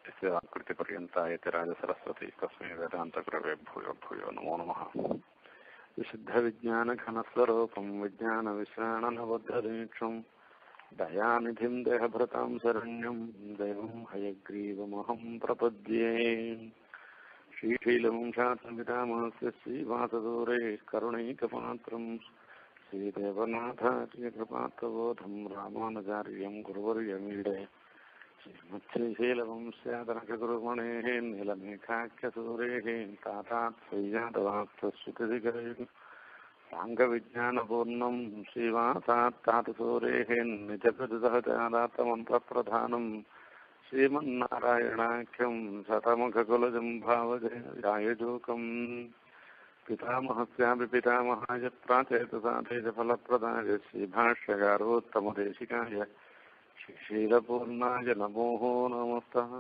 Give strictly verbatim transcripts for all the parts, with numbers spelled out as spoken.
कृतिपर्यन्ताय राजसरस्वती तस्मै वेदान्तगुरवे भूयो भूयो नमो नमः। विशुद्धविज्ञानघनस्वरूपं विज्ञानविश्राणनबद्धदीक्षं दयानिधिं देहभृतां शरण्यं देवं हयग्रीवमहं प्रपद्ये। श्रीशैलवंशात्मपितामहस्य श्रीवासदूरे करुणैकपात्रं श्रीदेवनाथार्यकृपात्रबोधं रामानुजार्यं गुरुवर्यमीडे श्रीमच्छ्रीशैलवंस्यादनकगुरुमणेः नीलमेघाख्यसूरेः तातात् श्रीजातवात्तश्रुतिदिगैः साङ्गविज्ञानपूर्णं श्रीवासात् तातसूरेः निजप्रतिदहजादात्तमन्त्रप्रधानं श्रीमन्नारायणाख्यं शतमुखकुलजं भावजयायजोकम् पितामहस्यापि पितामहाय प्राचेतसादेश फलप्रदाय श्रीभाष्यकारोत्तमदेशिकाय श्रीशीलपूर्णाय नमो नमस्तः।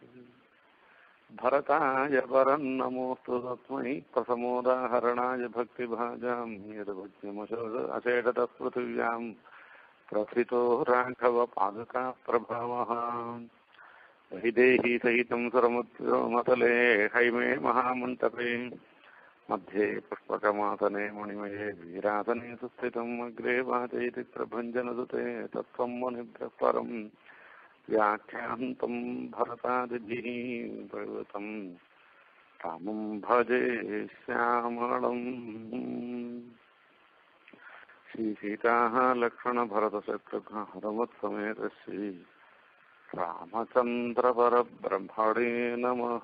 भरताय परन्नमोऽस्तु तस्मै प्रसमोदाहरणाय भक्तिभाजां यद्भज्यमशेषतः पृथिव्यां प्रथितो राघवपादुकाप्रभावः। वैदेही सहितं सुरमुद्रमतले हैमे महामण्टपे मध्ये पुष्पकमासने मणिमये वीरासने सुस्थितम् अग्रे वाचयति प्रभञ्जनदुते तत्त्वं मुनिभ्यः परं व्याख्यान्तं भरतादिभिः प्रवृतं रामं भजे श्यामळम्। श्रीसीताः लक्ष्मणभरतशत्रुघ्न हनुमत्समेत श्री रामचन्द्रपरब्रह्मणे नमः।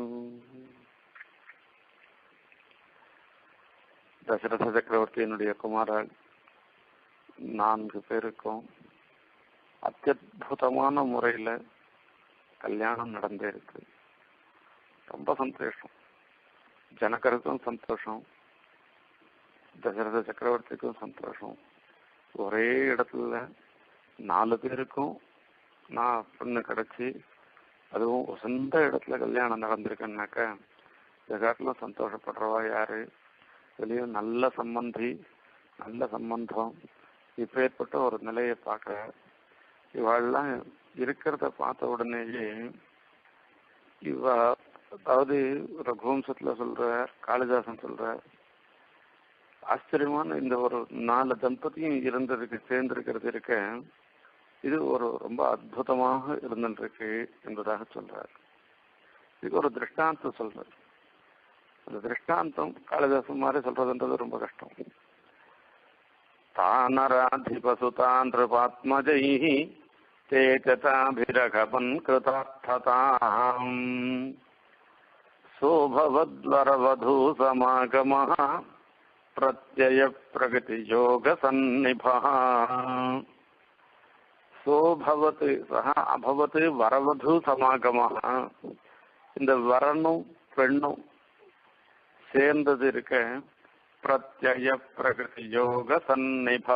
தசரத சக்கரவர்த்தியினுடைய குமாரர் நான்கு பேருக்கும் அத்தியுதமான முறையில் கல்யாணம் நடந்தே இருக்கு. ரொம்ப சந்தோஷம், ஜனகருக்கும் சந்தோஷம், தசரத சக்கரவர்த்திக்கும் சந்தோஷம். ஒரே இடத்துல நாலு பேருக்கும் நான் பொண்ணு கிடைச்சி அதுவும் சொந்த இடத்துல கல்யாணம் நடந்திருக்குன்னாக்க இந்த காட்டிலும் சந்தோஷப்படுறவா யாரு? இதுலேயும் நல்ல சம்பந்தி, நல்ல சம்பந்தம். இப்போ ஏற்பட்ட ஒரு நிலையை பார்க்குற இவாள்லாம் இருக்கிறத பார்த்த உடனேயே இவ, அதாவது ரகுவம்சத்தில் சொல்ற, காளிதாசன் சொல்ற ஆச்சரியமான இந்த ஒரு நாலு தம்பதியும் இருந்திருக்கு, சேர்ந்திருக்கிறது இருக்க, இது ஒரு ரொம்ப அற்புதமாக இருந்துருக்கு என்பதாக சொல்றார். இதுக்கு ஒரு திருஷ்டாந்தம் சொல்றார். அந்த திருஷ்டாந்தம் காளிதாசன் மாதிரி சொல்றதுன்றது ரொம்ப கஷ்டம். தானராதிபசுதான் நிருபாத்மஜைஹி தேஜதாபிரகபன் கிருதார்த்ததாம் சோபவத்வரவதூ சமாகமஹ பிரத்யய பிரகதி யோக சந்நிபஹ. சோபவத் சஹ அபவத் வரவதூ சமாகமஹ. இந்த வரனும் பெண்ணும் சேர்ந்தது இருக்க பிரத்யய பிரகிருதி யோக சந்நிபா.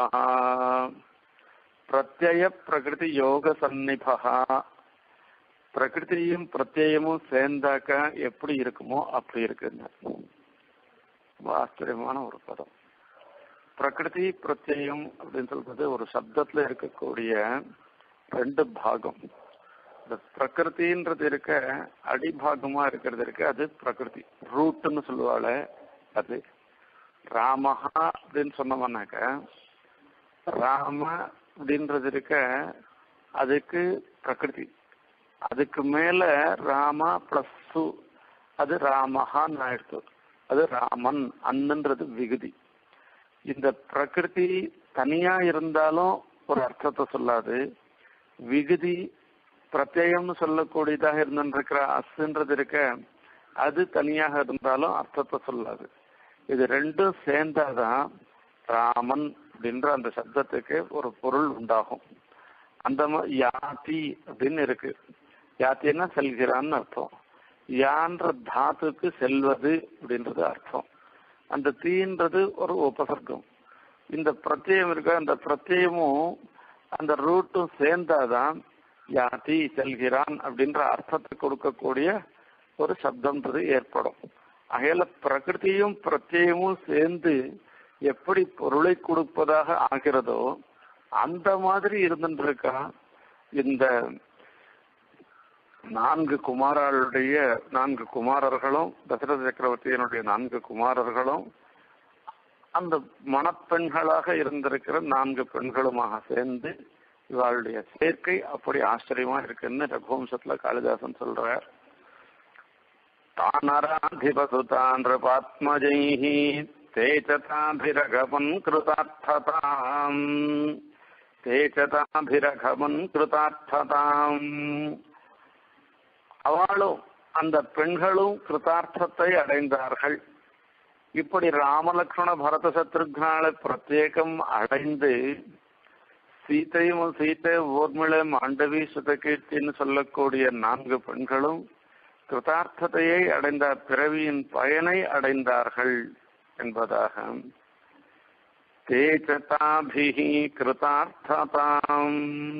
பிரத்யய பிரகிருதி யோக சந்நிபா. பிரகிருதியும் பிரத்யமும் சேர்ந்தாக்க எப்படி இருக்குமோ அப்படி இருக்குங்க. ஆச்சரியமான ஒரு பதம். பிரகிருதி பிரத்யம் அப்படின்னு சொல்றது ஒரு சப்தத்துல இருக்கக்கூடிய ரெண்டு பாகம். இந்த பிரகிருத்தின்றது இருக்க அடிபாகமா இருக்கிறது இருக்க அது பிரகிருதி, ரூட்டுன்னு சொல்லுவாள். அது ராமஹா அப்படின்னு சொன்னோம்னாக்க ராம அப்படின்றது இருக்க அதுக்கு பிரகிருதி. அதுக்கு மேல ராம பிளஸ் சு, அது ராமஹான்னு ஆயிடுத்து, அது ராமன். அன்னுன்றது விகுதி. இந்த பிரகிருதி தனியா இருந்தாலும் ஒரு அர்த்தத்தை சொல்லாது. விகுதி பிரத்யம்னு சொல்லக்கூடியதாக இருந்துருக்கிற அசுன்றது இருக்க அது தனியாக இருந்தாலும் அர்த்தத்தை சொல்லாது. இது ரெண்டும் சேர்ந்தாதான் ராமன் அப்படின்ற அந்த சப்தத்துக்கு ஒரு பொருள் உண்டாகும். அந்த மாதிரி யாத்தி அப்படின்னு இருக்கு. யாத்தின்னா செல்கிறான்னு அர்த்தம். யான்ற தாத்துக்கு செல்வது அப்படின்றது அர்த்தம். அந்த தீன்றது ஒரு உபசர்க்கம். இந்த பிரத்யம் இருக்க, அந்த பிரத்யமும் அந்த ரூட்டும் சேர்ந்தாதான் யாத்தி செல்கிறான் அப்படின்ற அர்த்தத்தை கொடுக்கக்கூடிய ஒரு சப்தம்ன்றது ஏற்படும். அகையில பிரகிருதியும் பிரத்யமும் சேர்ந்து எப்படி பொருளை கொடுப்பதாக ஆகிறதோ அந்த மாதிரி இருந்துருக்கா இந்த நான்கு குமாரர்களுடைய நான்கு குமாரர்களும் தசரத சக்கரவர்த்தியினுடைய நான்கு குமாரர்களும் அந்த மணப்பெண்களாக இருந்திருக்கிற நான்கு பெண்களுமாக சேர்ந்து இவளுடைய சேர்க்கை அப்படி ஆச்சரியமா இருக்குன்னு ரகுவம்சத்துல காளிதாசன் சொல்றார். தானராதிபசுதான் பாத்மஜைஹி தேசதாபிரகமன் கிருதார்த்ததாம் தேசதாபிரகமன் கிருதார்த்ததாம். அவளும் அந்த பெண்களும் கிருதார்த்தத்தை அடைந்தார்கள். இப்படி ராமலக்ஷ்மண பரத சத்ருக்னால பிரத்யேகம் அடைந்து சீதையும் சீதை ஊர்மிளை மாண்டவி சுதகீர்த்தின்னு சொல்லக்கூடிய நான்கு பெண்களும் கிருதார்த்தத்தையை அடைந்த பிறவியின் பயனை அடைந்தார்கள் என்பதாக தேஜதாபிஹி கிருதார்த்ததாம்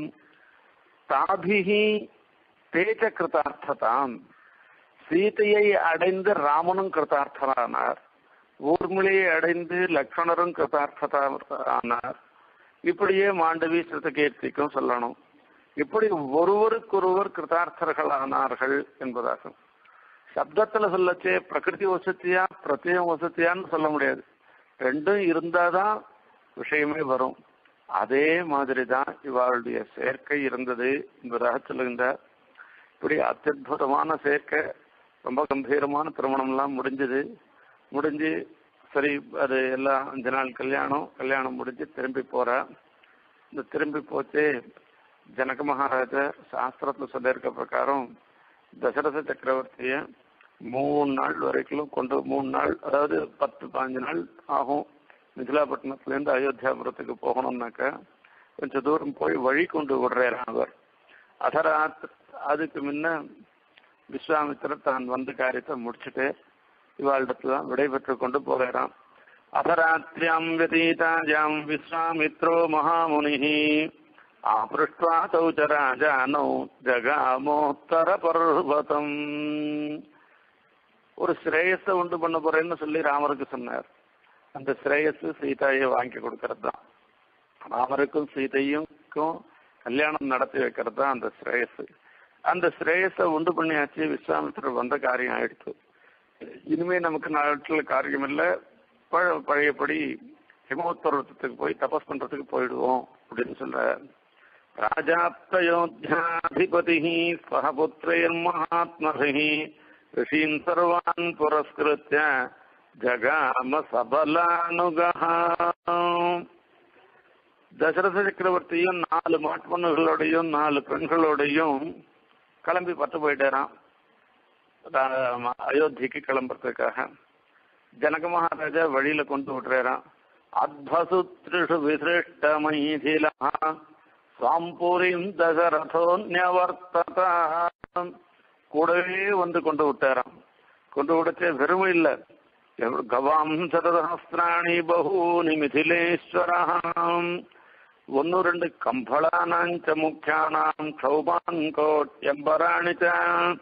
தாபிஹி தேஜ கிருதார்த்ததாம். சீதையை அடைந்து ராமனும் கிருதார்த்தரானார், ஊர்மிளையை அடைந்து லக்ஷ்மணரும் கிருதார்த்தரானார். இப்படியே மாண்டவி ஸ்ருதகீர்த்திக்கும் சொல்லணும். இப்படி ஒருவருக்கொருவர் கிருதார்த்தர்களானார்கள் என்பதாகும். சப்தத்துல சொல்லச்சே பிரகிருதி வசதியா பிரத்யேகம் வசதியான்னு சொல்ல முடியாது. ரெண்டும் இருந்தாதான் விஷயமே வரும். அதே மாதிரிதான் இவளுடைய சேர்க்கை இருந்தது என்பதாக சொல்லுகின்றார். இப்படி அத்தியுதமான சேர்க்கை, ரொம்ப கம்பீரமான திருமணம் எல்லாம் முடிஞ்சது. முடிஞ்சு சரி, அது எல்லாம் அஞ்சு நாள் கல்யாணம் கல்யாணம் முடிஞ்சு திரும்பி போறா. இந்த திரும்பி போச்சு ஜனக மகாராஜா சாஸ்திரத்துல சொல்லியிருக்க பிரகாரம் தசரத சக்கரவர்த்திய மூணு நாள் வரைக்கும் கொண்டு மூணு நாள் அதாவது பத்து பாஞ்சு நாள் ஆகும். மிதிலாப்பட்டினத்துல இருந்து அயோத்தியாபுரத்துக்கு போகணும்னாக்கா கொஞ்சம் தூரம் போய் வழி கொண்டு விடுறாரு அவர். அதராத் அதுக்கு முன்ன விஸ்வாமித்திரர் தான் வந்து காரியத்தை முடிச்சுட்டு இவாளிடத்துல தான் விடைபெற்று கொண்டு போகிறான். அதராத்ரியாம் व्यतीतायां விஸ்வாமித்ரோ மகாமுனிஹி ஆப்ருஷ்ட்வா தௌ ச ராஜானௌ ஜகாமோத்தர பர்வதம். ஒரு ஸ்ரேயஸை உண்டு பண்ண போறேன்னு சொல்லி ராமருக்கு சொன்னார். அந்த ஸ்ரேயஸ் சீதாயை வாங்கி கொடுக்கறது தான். ராமருக்கும் சீதையுக்கும் கல்யாணம் நடத்தி வைக்கிறது தான் அந்த ஸ்ரேயஸ். அந்த ஸ்ரேயஸை உண்டு பண்ணியாச்சு. விஸ்வாமித்திரர் வந்த காரியம் ஆயிடுச்சு. இனிமே நமக்கு நாட்டில் காரியம் இல்லை, பழையபடி ஹிமோத்தரத்துக்கு போய் தபஸ் பண்றதுக்கு போயிடுவோம் அப்படின்னு சொல்ற. ராஜாப்தயோத்யாதிபதி சகபுத்திரர் மகாத்மகி ரிஷீன் சர்வான் புரஸ்கிருத்ய ஜகாம சபலானுகா. தசரத சக்கரவர்த்தியும் நாலு மாட்பண்ணுகளோடையும் நாலு பெண்களோடையும் கிளம்பி பத்து போயிட்டாராம் அயோத்திக்கு கிளம்புறதுக்காக. ஜனக மகாராஜா வழியில கொண்டு விட்டுறாராம். அத்வசுத்ரிஷு விசிருஷ்ட மைதிலா சாம்பூரிம் தசரதோன்யவர்த்ததாம். கூடவே வந்து கொண்டு விட்டாராம். கொண்டு விடச்சே வெறுமை இல்லை, கவாம் சதசஹஸ்ராணி பகூனி மிதிலேஸ்வரம். ஒன்னு ரெண்டு கம்பளானாஞ்ச முக்கியானாம் க்ஷௌபான் கோட்யம்பராணி ச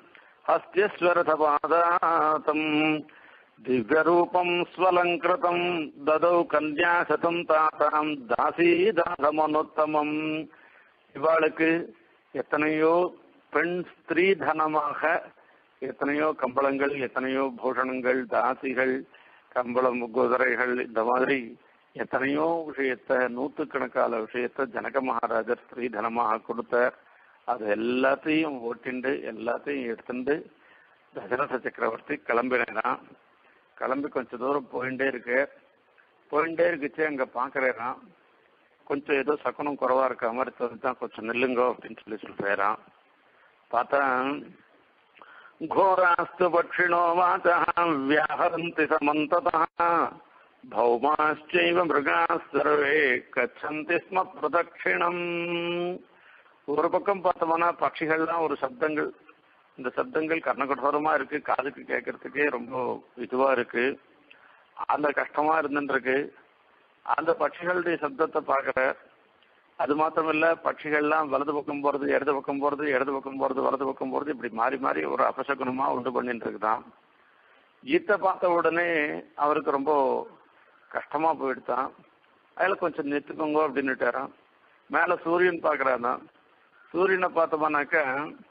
ஹஸ்தியஸ்வரதபாதாதம் திவ்யரூபம் ஸ்வலங்கிருதம் ததௌ கன்யாசதம் தாதாம் தாசீதாதமனுத்தமம். இவாளுக்கு எத்தனையோ பெண் ஸ்திரீ தனமாக எத்தனையோ கம்பளங்கள், எத்தனையோ பூஷணங்கள், தாசிகள், கம்பளம், குதிரைகள், இந்த மாதிரி எத்தனையோ விஷயத்த நூற்றுக்கணக்கான விஷயத்த ஜனக மகாராஜர் ஸ்திரீ தனமாக கொடுத்தார். அது எல்லாத்தையும் ஓட்டிண்டு எல்லாத்தையும் எடுத்துட்டு தசரத சக்கரவர்த்தி கிளம்பினான். கிளம்பி கொஞ்சம் தூரம் போயிட்டே இருக்கு. போயிட்டே இருக்குச்சு அங்க பாக்குறான். கொஞ்சம் ஏதோ சகுனம் குறைவா இருக்க மாதிரி தான், கொஞ்சம் நில்லுங்கோ அப்படின்னு சொல்லி சொல்றான். பார்த்தா घोरास्तु पक्षिणो वाचः व्याहरन्ति समन्ततः भौमाश्चैव मृगाः सर्वे गच्छन्ति स्म प्रदक्षिणम्. ஒரு பக்கம் பார்த்தோம்னா பட்சிகள்லாம் ஒரு சப்தங்கள், இந்த சப்தங்கள் கர்ணகடோரமா இருக்கு, காதுக்கு கேட்கறதுக்கே ரொம்ப இதுவா இருக்கு, அந்த கஷ்டமா இருந்துருக்கு. அந்த பட்சிகளுடைய சப்தத்தை பார்க்கற. அது மாத்திரமில்ல, பட்சிகள்லாம் வலது பக்கம் போறது, இடது பக்கம் போறது, இடது பக்கம் போறது, வலது பக்கம் போறது, இப்படி மாறி மாறி ஒரு அபசகுனமா உண்டு பண்ணிட்டு இருக்குதான். ஈத்த பார்த்த உடனே அவருக்கு ரொம்ப கஷ்டமா போயிடுதான். அதுல கொஞ்சம் நிறுத்துக்கோங்க அப்படின்னுட்டாரான். மேல சூரியன் பாக்குறாதான். சூரியனை பார்த்தோம்னாக்க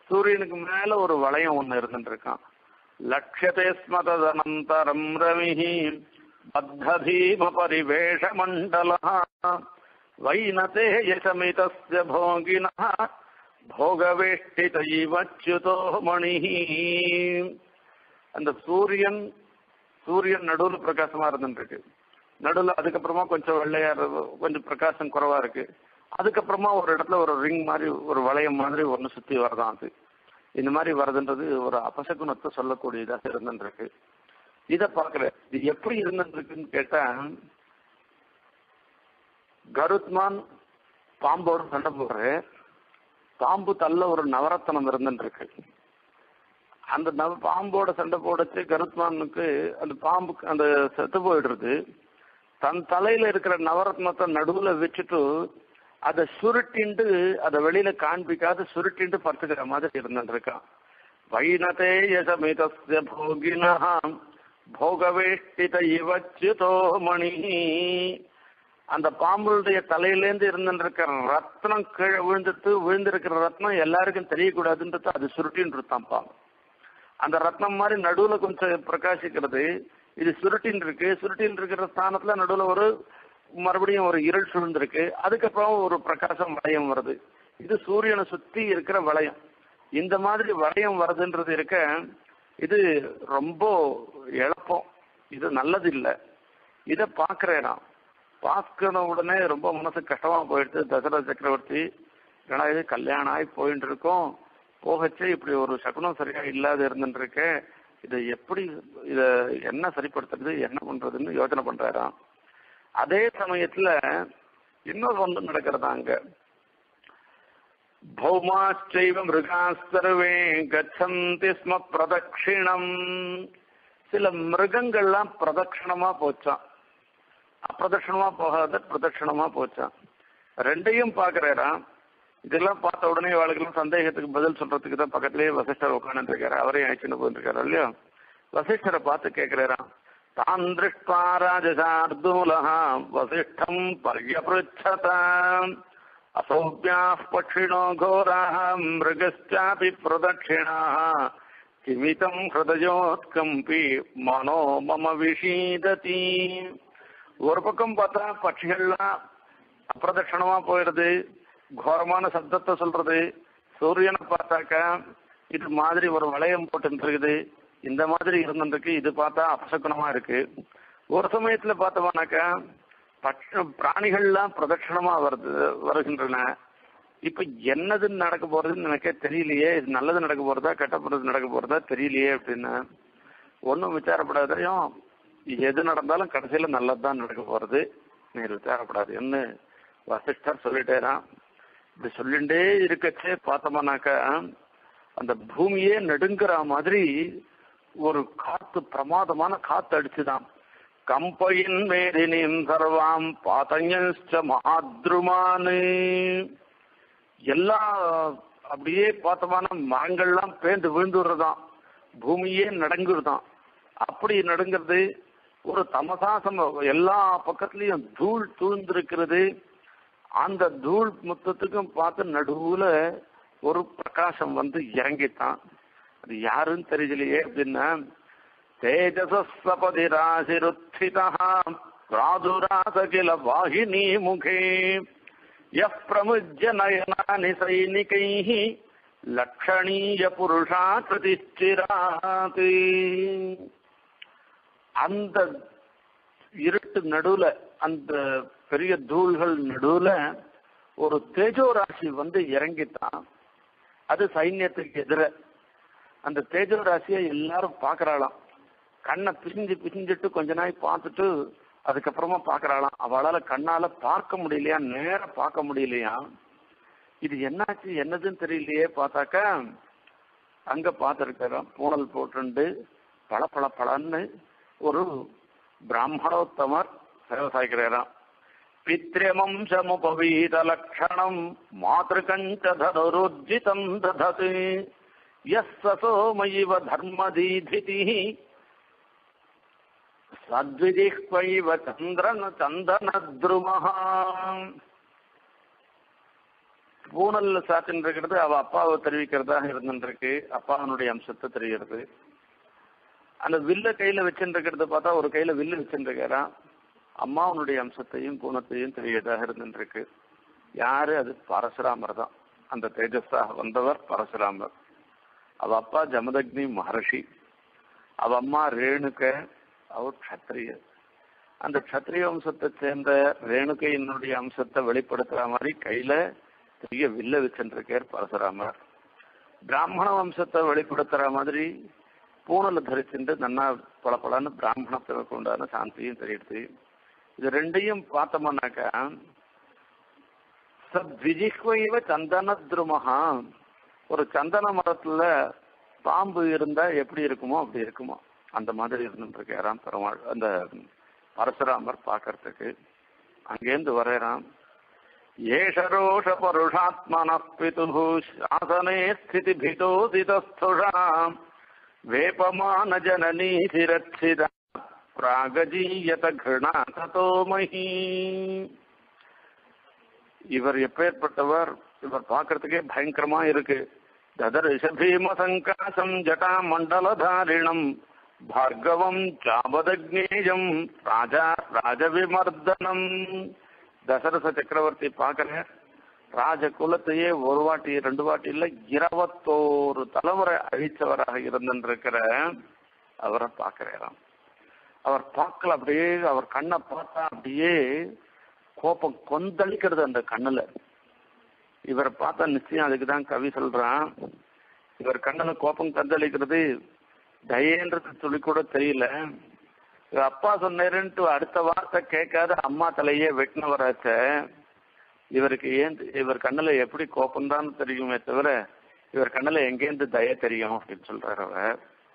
சூரியனுக்கு மேல ஒரு வளையம் ஒண்ணு இருந்துட்டு இருக்கான். லட்சதே ஸ்மதனந்தரம் ரவிஹி பத்ததீம பரிவேஷ மண்டலா வைனதே யசமிதஸ்ய போகினஹ போகவேஷ்டிதைவச்யுதோ மணிஹி. அந்த சூரியன் சூரியன் நடுவில் பிரகாசமா இருந்துட்டு இருக்கு. நடுவில் அதுக்கப்புறமா கொஞ்சம் வெள்ளையா கொஞ்சம் பிரகாசம் குறைவா இருக்கு. அதுக்கப்புறமா ஒரு இடத்துல ஒரு ரிங் மாதிரி ஒரு வளையம் மாதிரி ஒன்று சுத்தி வரதான். அது இந்த மாதிரி வருதுன்றது ஒரு அபசகுணத்தை சொல்லக்கூடியதாக இருந்துருக்கு. இதை பார்க்கல இது எப்படி இருந்துருக்குன்னு கேட்டா, கருத்மான் பாம்போடு சண்டை போடுற பாம்பு தள்ள ஒரு நவரத்தனம் இருந்துருக்கு. அந்த நவ பாம்போட சண்டை போடச்சு கருத்மானுக்கு அந்த பாம்புக்கு அந்த செத்து போயிடுறது. தன் தலையில இருக்கிற நவரத்னத்தை நடுவுல வச்சுட்டு அதை சுருட்டிண்டு அதை வெளியில காண்பிக்காத சுருட்டிண்டு படுத்துக்கிற மாதிரி இருந்துருக்கான். வைனதே யசமிதஸ்ய போகினஹ போகவேஷ்டித இவச்யுதோ மணி. அந்த பாம்புடைய தலையிலேருந்து இருந்துருக்கிற ரத்னம் கீழே விழுந்துட்டு விழுந்திருக்கிற ரத்னம் எல்லாருக்கும் தெரியக்கூடாதுன்றது அது சுருட்டின்னு இருக்கான் பாம்பு. அந்த ரத்னம் மாதிரி நடுவுல கொஞ்சம் பிரகாசிக்கிறது, இது சுருட்டின் இருக்கு. சுருட்டின் இருக்கிற ஸ்தானத்துல நடுவுல ஒரு மறுபடியும் ஒரு இருள் சூழ்ந்திருக்கு. அதுக்கப்புறம் ஒரு பிரகாசம் வளையம் வருது. இது சூரியனை சுத்தி இருக்கிற வளையம். இந்த மாதிரி வளையம் வருதுன்றது இருக்க இது ரொம்ப இழப்பம், இது நல்லது இல்லை. இதை பார்க்கிறேன். பார்க்கிற உடனே ரொம்ப மனசு கஷ்டமா போயிடுச்சு. தசரத சக்கரவர்த்தி ஏன்னா இது கல்யாணம் ஆகி போயிட்டு இருக்கோம், போகச்சே இப்படி ஒரு சகுனம் சரியா இல்லாத இருந்துட்டு இருக்கேன், இதை எப்படி இத என்ன சரிப்படுத்துறது என்ன பண்றதுன்னு யோசனை பண்றாராம். அதே சமயத்துல இன்னொரு ஒன்று நடக்கிறதா. அங்க பௌமாச்சைவ மிருகாஸ்தர்வே கச்சந்தி ஸ்ம பிரதட்சிணம். சில மிருகங்கள்லாம் பிரதட்சிணமா போச்சான், அப்பிரதட்சிணமா போகாத பிரதட்சிணமா போச்சான். ரெண்டையும் பாக்குறாராம். இதெல்லாம் பார்த்த உடனே அவளுக்கெல்லாம் சந்தேகத்துக்கு பதில் சொல்றதுக்கு தான் பக்கத்திலேயே வசிஷ்டர் உட்காந்து இருக்காரு. அவரையும் அழைச்சுன்னு போயிருக்காரு இல்லையா. வசிஷ்டரை பார்த்து கேட்கிறாராம். தான் திருஷ்டா ராஜசார்தூலஹ வசிஷ்டம் பர்யப்ருச்சதாம் அசௌப்யா பட்சிணோ கோராஹ மிருகஸ்யாபி பிரதட்சிணாஹ கிமிதம் ஹிருதயோத்கம்பி மனோ மம விஷீததி. ஒரு பக்கம் பார்த்தா பட்சிகள்லாம் அப்பிரதட்சணமா போயிடுது, கோரமான சப்தத்தை சொல்றது. சூரியனை பார்த்தாக்கா இது மாதிரி ஒரு வளையம் போட்டு இருக்குது, இந்த மாதிரி இருந்துருக்கு. இது பார்த்தா அபசகுணமா இருக்கு. ஒரு சமயத்துல பார்த்தோம்னாக்கா பட்ச பிராணிகள்லாம் பிரதட்சணமா வருது வருகின்றன. இப்ப என்னதுன்னு நடக்க போறதுன்னு எனக்கே தெரியலையே, இது நல்லது நடக்க போறதா கெட்ட போறது நடக்க போறதா தெரியலையே அப்படின்னு ஒன்றும் விசாரப்படாதையும் எது நடந்தாலும் கடைசியில நல்லதுதான் நடக்க போறது, நீ விசாரப்படாது என்ன வசிஷ்டர் சொல்லிட்டேரான். இப்படி சொல்லிண்டே இருக்கச்சே பார்த்தோம்னாக்கா அந்த பூமியே நடுங்குற மாதிரி ஒரு காத்து பிரமாதமான காத்து அடிச்சுதான். கம்பையின் மேதினின் சர்வாம் பாத்தஞ்ச மகாத்ருமானு. எல்லா அப்படியே பார்த்தோம்னா மரங்கள்லாம் பேந்து விழுந்துடுறதான், பூமியே நடுங்குறதான். அப்படி நடுங்கிறது ஒரு தமசாசம், எல்லா பக்கத்துலயும் தூள் தூழ்ந்திருக்கிறது. அந்த தூள் மொத்தத்துக்கும் பார்த்து நடுவுல ஒரு பிரகாசம் வந்து இறங்கித்தான். அது யாருன்னு தெரியலையே அப்படின்னா தேஜசபதி ராசிருத்திதா பிராதுராசகில வாகினி முகே யப் பிரமுஜ்ய நயனானி சைனிகைஹ லக்ஷணீய புருஷா பிரதிஷ்டிராத். அந்த இருட்டு நடுவுல அந்த பெரிய தூள்கள் நடுவுல ஒரு தேஜோ ராசி வந்து இறங்கித்தான். அது சைன்யத்துக்கு எதிர. அந்த தேஜோ ராசியை எல்லாரும் பாக்குறாளாம். கண்ணை பிசிஞ்சு பிசிஞ்சிட்டு கொஞ்ச நாள் பார்த்துட்டு அதுக்கப்புறமா பாக்குறாளாம். அவளால கண்ணால பார்க்க முடியலையா, நேர பார்க்க முடியலையா. இது என்னாச்சு என்னதுன்னு தெரியலையே. பார்த்தாக்கா அங்க பார்த்திருக்கிறோம் பூனல் போட்டு பல பல பலன்னு ஒரு பிராமணோத்தமர் விவசாயிக்கிறாராம். பித்ரமம்சமுபவீத லக்ஷணம் மாத்ருகஞ்ச தனுருஜ்ஜிதம் தததி யஸ்ஸ சோமயிவ தர்மதீதிதி சத்விதிஹ்வைவ சந்திரன சந்தனத்ருமஹ. பூனல் சாத்தின்னு இருக்கிறது அவ அப்பாவை தெரிவிக்கிறதாக இருந்துருக்கு, அப்பாவனுடைய அம்சத்தை தெரிகிறது. அந்த வில்ல கையில வச்சுருக்கிறது பார்த்தா ஒரு கையில வில்லு வச்சுருக்கிறான், அம்மாவனுடைய அம்சத்தையும் பூனத்தையும் தெரியறதாக இருந்துருக்கு. யாரு அது? பரசுராமர் தான். அந்த தேஜஸாக வந்தவர் பரசுராமர். அவ அப்பா ஜமதக்னி மகர்ஷி, அவ அம்மா ரேணுக, அவர் க்ஷத்ரிய. அந்த க்ஷத்ரிய வம்சத்தை சேர்ந்த ரேணுகையினுடைய அம்சத்தை வெளிப்படுத்துற மாதிரி கையில பெரிய வில்ல வச்சுருக்கார் பரசுராமர். பிராமண வம்சத்தை வெளிப்படுத்துற மாதிரி பூனலை தரிச்சுட்டு நன்னா பளபளன்னு பிராமணத்திற்கு உண்டான சாந்தியும் தெரியுது. இது ரெண்டையும் பார்த்தோம்னாக்கா சத்விஜிஹ்வைவ சந்தன துருமஹா, ஒரு சந்தன மரத்துல பாம்பு இருந்தா எப்படி இருக்குமோ அப்படி இருக்குமோ அந்த மாதிரி இருந்துருக்காராம் பெருமாள் அந்த பரசுராமர் பார்க்கறதுக்கு. அங்கேருந்து வரையறான், ஏஷரோஷ பருஷாத்மன பிதுஹு சாசனே ஸ்திதி பிதோதிதஸ்துஷாம் வேபமான ஜனனீ சிரச்சிதா பிராகஜீயத கிருணா ததோ மஹி. இவர் எப்பேற்பட்டவர், இவர் பார்க்கறதுக்கே பயங்கரமா இருக்கு. ததர்ஷ பீம சங்காசம் ஜடா மண்டலதாரிணம் பார்கவம் சாபதக்னேயம் ராஜா ராஜவிமர்தனம். தசரத சக்கரவர்த்தி பார்க்கிற ராஜ குலத்தையே ஒரு வாட்டி ரெண்டு வாட்டி இல்ல இருபத்தோரு தலைமுறை அழிச்சவராக இருந்திருக்கிற அவரை பார்க்கிறாராம். அவர் பார்க்கல, அப்படியே அவர் கண்ணை பார்த்தா அப்படியே கோபம் கொந்தளிக்கிறது அந்த கண்ணுல. இவரை பார்த்தா நிச்சயம் அதுக்குதான் கவி சொல்றான், இவர் கண்ணுல கோபம் கொந்தளிக்கிறது தயன்றது சொல்லி கூட தெரியல. அப்பா சொன்னேன்ட்டு அடுத்த வார்த்தை கேட்காத அம்மா தலையே வெட்டினவராச்ச, இவருக்கு ஏன் இவர் கண்ணுல எப்படி கோபம்தான் தெரியுமே தவிர இவர் கண்ணுல எங்கேருந்து தய தெரியும் அப்படின்னு சொல்றாரு அவர்.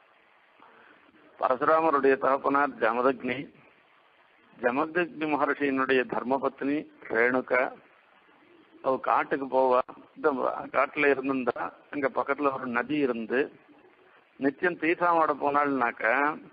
பரசுராமருடைய தகப்பனார் ஜமதக்னி, ஜமதக்னி மகர்ஷியினுடைய தர்மபத்னி ரேணுகா. அவ காட்டுக்கு போவா, இந்த காட்டுல இருந்திருந்தா அங்க பக்கத்துல ஒரு நதி இருந்து நிச்சயம் தீர்த்தமாட போனாள்னாக்க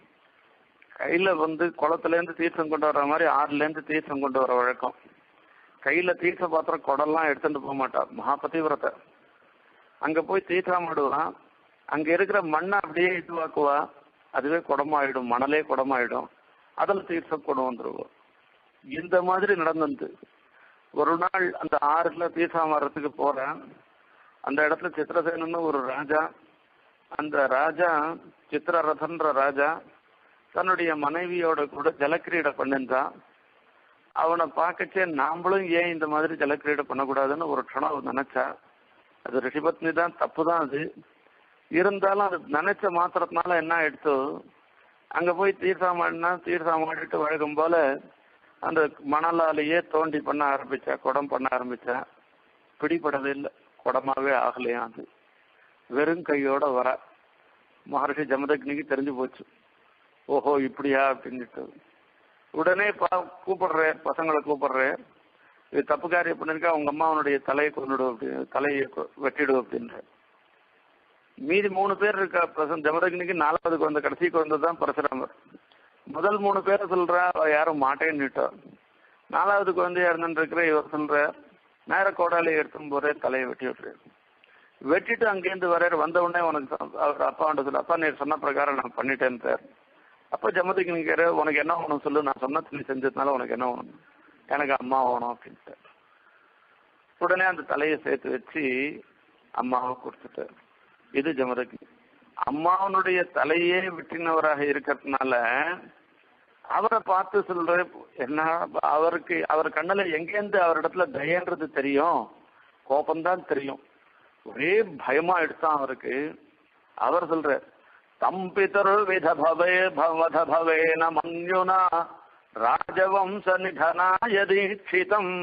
கையில வந்து குளத்துல இருந்து தீர்த்தம் கொண்டு வர்ற மாதிரி ஆறுல இருந்து தீர்த்தம் கொண்டு வர வழக்கம். கையில தீர்த்த பாத்திரம் குடம்லாம் எடுத்துட்டு போக மாட்டா மகாபதிவிரத்தை. அங்க போய் தீர்த்தமாடுவான், அங்க இருக்கிற மண்ணை அப்படியே இதுவாக்குவா, அதுவே குடமாயிடும், மணலே குடமாயிடும், அதில் தீர்த்தம் கொண்டு வந்துருவோம். இந்த மாதிரி நடந்தது. ஒரு நாள் அந்த ஆறுல தீர்த்தம் வர்றதுக்கு போறேன். அந்த இடத்துல சித்திரசேனன்னு ஒரு ராஜா, அந்த ராஜா சித்திரரதன்ற ராஜா தன்னுடைய மனைவியோட கூட ஜலக்கிரீடை பண்ணிருந்தான். அவனை பார்க்கச்சே நாமளும் ஏன் இந்த மாதிரி ஜலக்கிரீடை பண்ணக்கூடாதுன்னு ஒரு க்ஷணம் நினைச்சா. அது ரிஷிபத்னி தான், தப்பு தான் அது. இருந்தாலும் அது நினைச்ச மாத்திரத்தினால என்ன ஆயிடுத்து, அங்க போய் தீர்த்தம் ஆடினா தீர்த்தம் ஆடிட்டு வழக்கம் போல அந்த மணலாலேயே தோண்டி பண்ண ஆரம்பிச்சா, குடம் பண்ண ஆரம்பிச்சா. பிடிபடவே இல்லை, குடமாவே ஆகலையா. அது வெறும் கையோட வர மகர்ஷி ஜமதக்னிக்கு தெரிஞ்சு போச்சு. ஓஹோ இப்படியா அப்படின்ட்டு உடனே பா கூப்பிடுற பசங்களை கூப்பிடுற, இது தப்பு காரியம் பண்ணிருக்கா, உங்க அம்மா அவனுடைய தலையை கொண்டுடு அப்படி தலையை வெட்டிடு அப்படின்ற. மீதி மூணு பேர் இருக்கா பசங்க ஜமதக்னிக்கு. நாலாவது குழந்தை, கடைசி குழந்தை தான் பரசுராமர். முதல் மூணு பேரை சொல்றா, யாரும் மாட்டேன்னுட்டா. நாலாவது குழந்தையா இருந்துருக்கிற இவர் சொல்ற, நேர கோடாலி எடுத்தும் போற தலையை வெட்டி விட்டுரு. வெட்டிட்டு அங்கேருந்து வர வந்த உடனே உனக்கு அவர் அப்பா வந்து சொல்ல, அப்பா நீ சொன்ன பிரகாரம் நான் பண்ணிட்டேன் சார். அப்ப ஜமதக்னி கேட்கிற, உனக்கு என்ன வேணும் சொல்லு, நான் சொன்ன நீ செஞ்சதுனால உனக்கு என்ன வேணும்? எனக்கு அம்மா வேணும் அப்படின்ட்டு. உடனே அந்த தலையை சேர்த்து வச்சு அம்மாவை கொடுத்துட்டார். இது ஜமதக்னி. அம்மாவனுடைய தலையே வெட்டினவராக இருக்கிறதுனால அவரை பார்த்து சொல்ற, என்ன அவருக்கு அவர் கண்ணுல எங்கேருந்து அவரிடத்துல தயன்றது தெரியும், கோபம்தான் தெரியும். ஒரே பயமா எடுத்தான் அவருக்கு. அவர் சொல்ற, தம்பிதரு வித பவே பவத பவேன மன்யுனா ராஜவம்ச நிதனாய தீட்சிதம்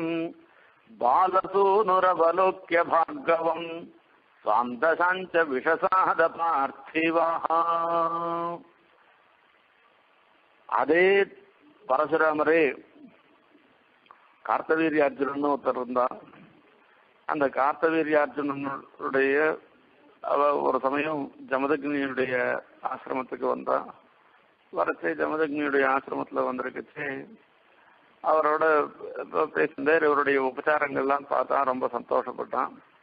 பாலசூனுரவலோக்ய பார்கவம் சாந்தசாஞ்ச விஷசாத பார்த்திவா. அதே பரசுராமரே கார்த்தவீரியார்ஜுனன் ஒருத்தர் இருந்தான். அந்த கார்த்தவீரியார்ஜுனனுடைய அவ ஒரு சமயம் ஜமதக்னியுடைய ஆசிரமத்துக்கு வந்தான். வரச்சே ஜமதக்னியுடைய ஆசிரமத்துல வந்திருக்குச்சு. அவரோட பேசினார். இவருடைய உபச்சாரங்கள்லாம் பார்த்தா ரொம்ப சந்தோஷப்பட்டான்.